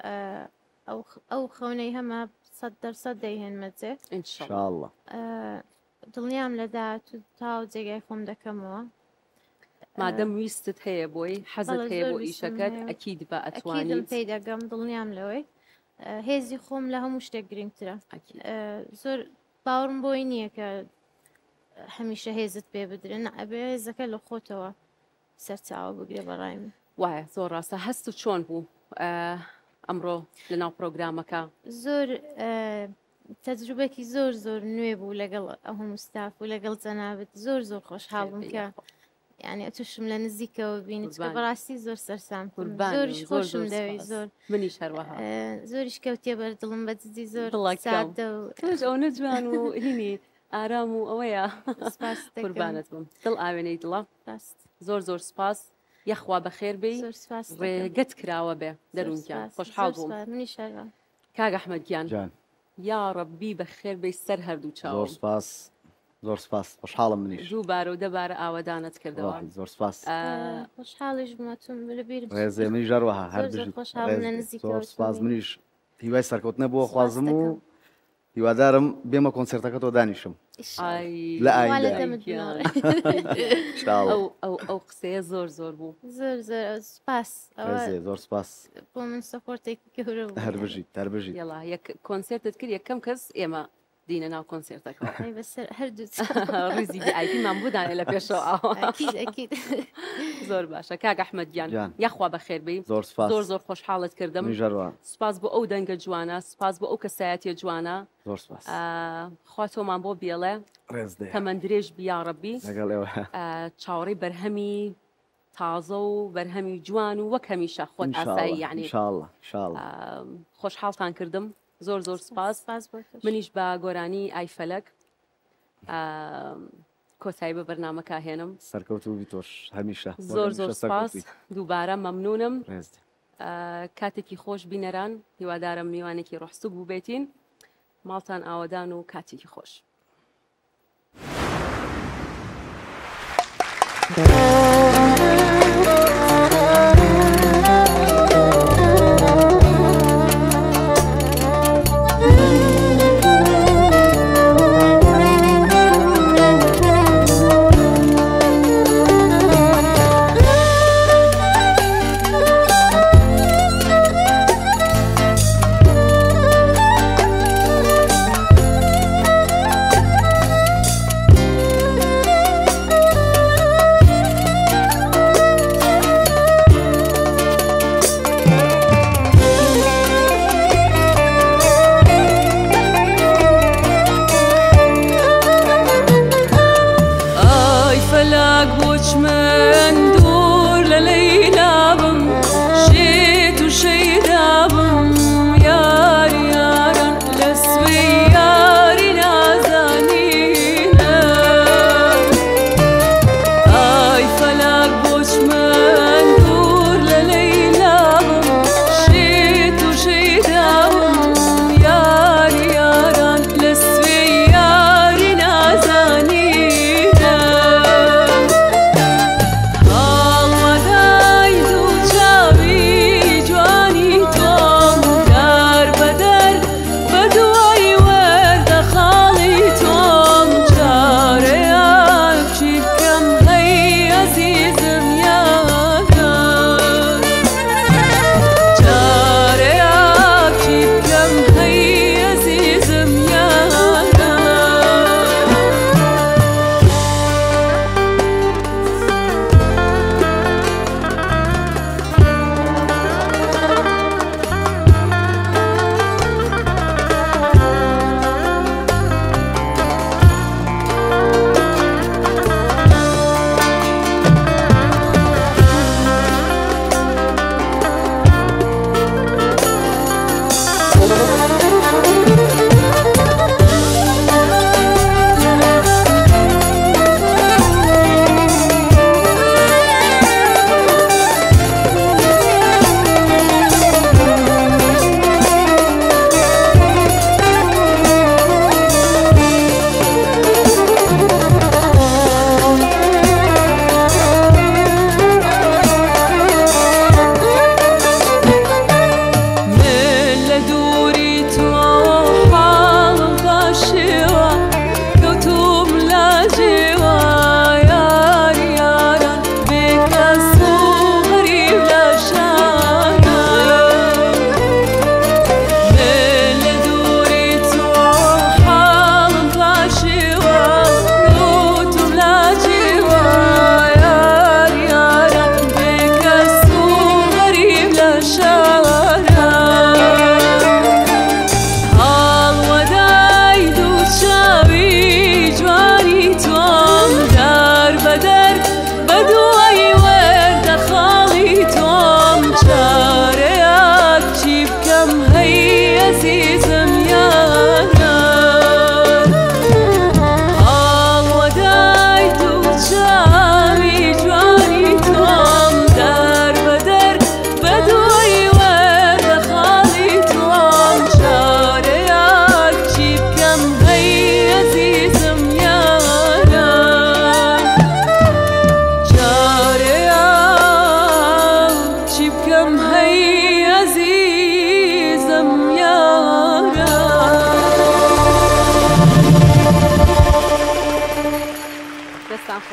[SPEAKER 5] ئەو خەونەی هەمە 100% دەیهێنمە جێ
[SPEAKER 4] انشاءالله
[SPEAKER 5] دڵنیام لە داهات و تاو جێگای خۆم دەکەمەوە
[SPEAKER 3] مادەم ویستت هەیە بۆی حەزت
[SPEAKER 5] بەڵێ
[SPEAKER 3] هەیە
[SPEAKER 5] زۆر
[SPEAKER 3] بۆ
[SPEAKER 5] ویستم
[SPEAKER 3] ئیشەکەت
[SPEAKER 5] هەیە.
[SPEAKER 3] ئەکید بە
[SPEAKER 5] ئەکیدم
[SPEAKER 3] ئەتوانیت
[SPEAKER 5] پێی دەگەم دڵنیام لەوەی هێزی خۆم لە هەموو شتێک گرنگترە
[SPEAKER 3] ئەکید.
[SPEAKER 5] زۆر باوەڕم بۆی نییە کە هەمیشە هێزت پێ بدرێن ئەبێ هێزەکە لە خۆتەوە سەرچاوە بگرێ بەڕای من
[SPEAKER 3] وایە زۆر ڕاستە هەست و چۆن بوو ئەمڕۆ لە ناو پرۆگرامەکە
[SPEAKER 5] زۆر تەجروبێکی زۆر زۆر نوێ بوو لەگەڵ هەموو ستاف و لەگەڵ جەنابەت زۆر زۆر خۆشحاڵم کە یعنی ئەتوشم لە نزیکەوە بینیت کە بەڕاستی زۆر سەرسام زۆریش خۆشم دەوێت زۆر
[SPEAKER 3] منیش هەروەها
[SPEAKER 5] زۆریش کەوتێ بەردڵم بەجددی زۆر
[SPEAKER 3] دڵەکەم.
[SPEAKER 5] سادە و
[SPEAKER 3] تۆش ئەو نەجوان و هینی ئارام و ئەوەیە
[SPEAKER 5] سپاس دەکەم.
[SPEAKER 3] قوربانت بم دڵ ئاوێنەی دڵە
[SPEAKER 5] ڕاست.
[SPEAKER 3] زۆر زۆر سپاس یەخوا بەخێر بێ
[SPEAKER 5] زۆر سپاس دەکەم.
[SPEAKER 3] ڕێگەت کراوە بێ دەروونکیان
[SPEAKER 5] زۆر
[SPEAKER 3] خۆشحاڵ
[SPEAKER 5] سپاس.
[SPEAKER 3] بووم
[SPEAKER 5] منیش هەروە.
[SPEAKER 3] کاک ئەحمەدگیان
[SPEAKER 4] جان
[SPEAKER 3] یا ڕەبی بەخێر بێ سەر هەردوو
[SPEAKER 4] زۆر
[SPEAKER 3] چاوم
[SPEAKER 4] سپاس زۆر سپاس خۆشحاڵم منیش
[SPEAKER 3] دووبارە و دەبارە ئاوەدانت کردەوە
[SPEAKER 4] وڵاهی زۆر سپاس
[SPEAKER 5] خۆشحاڵیش بوومەتون لەبیرم
[SPEAKER 4] ڕێزێ منی ژەروەها هەر
[SPEAKER 5] زۆر
[SPEAKER 4] بژیت.
[SPEAKER 5] خۆشحاڵم لە
[SPEAKER 4] ڕێز دێ.
[SPEAKER 5] نزیکەوە
[SPEAKER 4] زۆر سپاس
[SPEAKER 5] چوونی.
[SPEAKER 4] منیش هیوای سەرکەوتنە بۆ خوازم و
[SPEAKER 5] دەکەم.
[SPEAKER 4] هیوادارم بێمە کۆنسرتەکە تۆ دانیشم لە ئایندا. انشاءالله.
[SPEAKER 3] ئەو قسەیە زۆر زۆر بوو
[SPEAKER 5] زۆر زۆر سپاس
[SPEAKER 4] ڕێزێ زۆر سپاس
[SPEAKER 5] بۆ من سەپۆرتێکی گەورە بوو.
[SPEAKER 4] هەر بژیت هەر بژیت
[SPEAKER 3] یڵا یەک کۆنسرتت کرد یەکەم کەس ئێمە دینە ناو کۆنسرتەکەەوە
[SPEAKER 5] ئەی بەسەر هەردوو
[SPEAKER 3] ڕیزی ئایپیمان بودانێ لە پێشەوە ئاوە
[SPEAKER 5] ئەکید ئەکید
[SPEAKER 3] زۆر باشە کاک ئەحمەدگیان
[SPEAKER 4] جان.
[SPEAKER 3] یەخوا بەخێر بی
[SPEAKER 4] زۆر سپاس
[SPEAKER 3] زۆر زۆر خۆشحاڵت کردم
[SPEAKER 4] منی ژەروە
[SPEAKER 3] سپاس بۆ ئەو دەنگە جوانە سپاس بۆ ئەو کەسایەتیە جوانە
[SPEAKER 4] زۆر سپاس
[SPEAKER 3] خوا تۆمان بۆ بێڵێ
[SPEAKER 4] ڕێز دێ
[SPEAKER 3] تەمەندرێژ بیاڕەبی
[SPEAKER 4] لەگەڵ ئێوە
[SPEAKER 3] چاوەڕێی بەرهەمی تازە و بەرهەمی جوان و وەک هەمیشە خۆت ئاسایی یعنی
[SPEAKER 4] انشاءالله انشاءالله
[SPEAKER 3] خۆشحاڵتان کردم زۆر زۆر سپاس
[SPEAKER 5] سپاس بۆ تۆش.
[SPEAKER 3] منیش بە گۆرانی ئایفەلک کۆتایی بە بەرنامەکە هێنم
[SPEAKER 4] سەرکەوتوبی تۆش هەمیشە
[SPEAKER 3] زۆر زۆر سپاس دووبارە مەمنونم
[SPEAKER 4] ڕێز دێ.
[SPEAKER 3] کاتێکی خۆش بینەران هیوادارم میوانێکی ڕحسوک بوو بێتین ماڵتان ئاوەدان و کاتێکی خۆش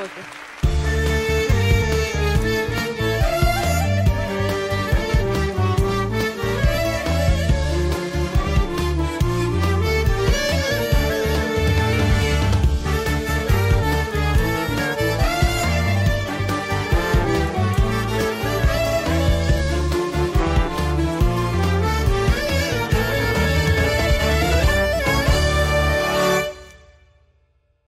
[SPEAKER 3] زۆر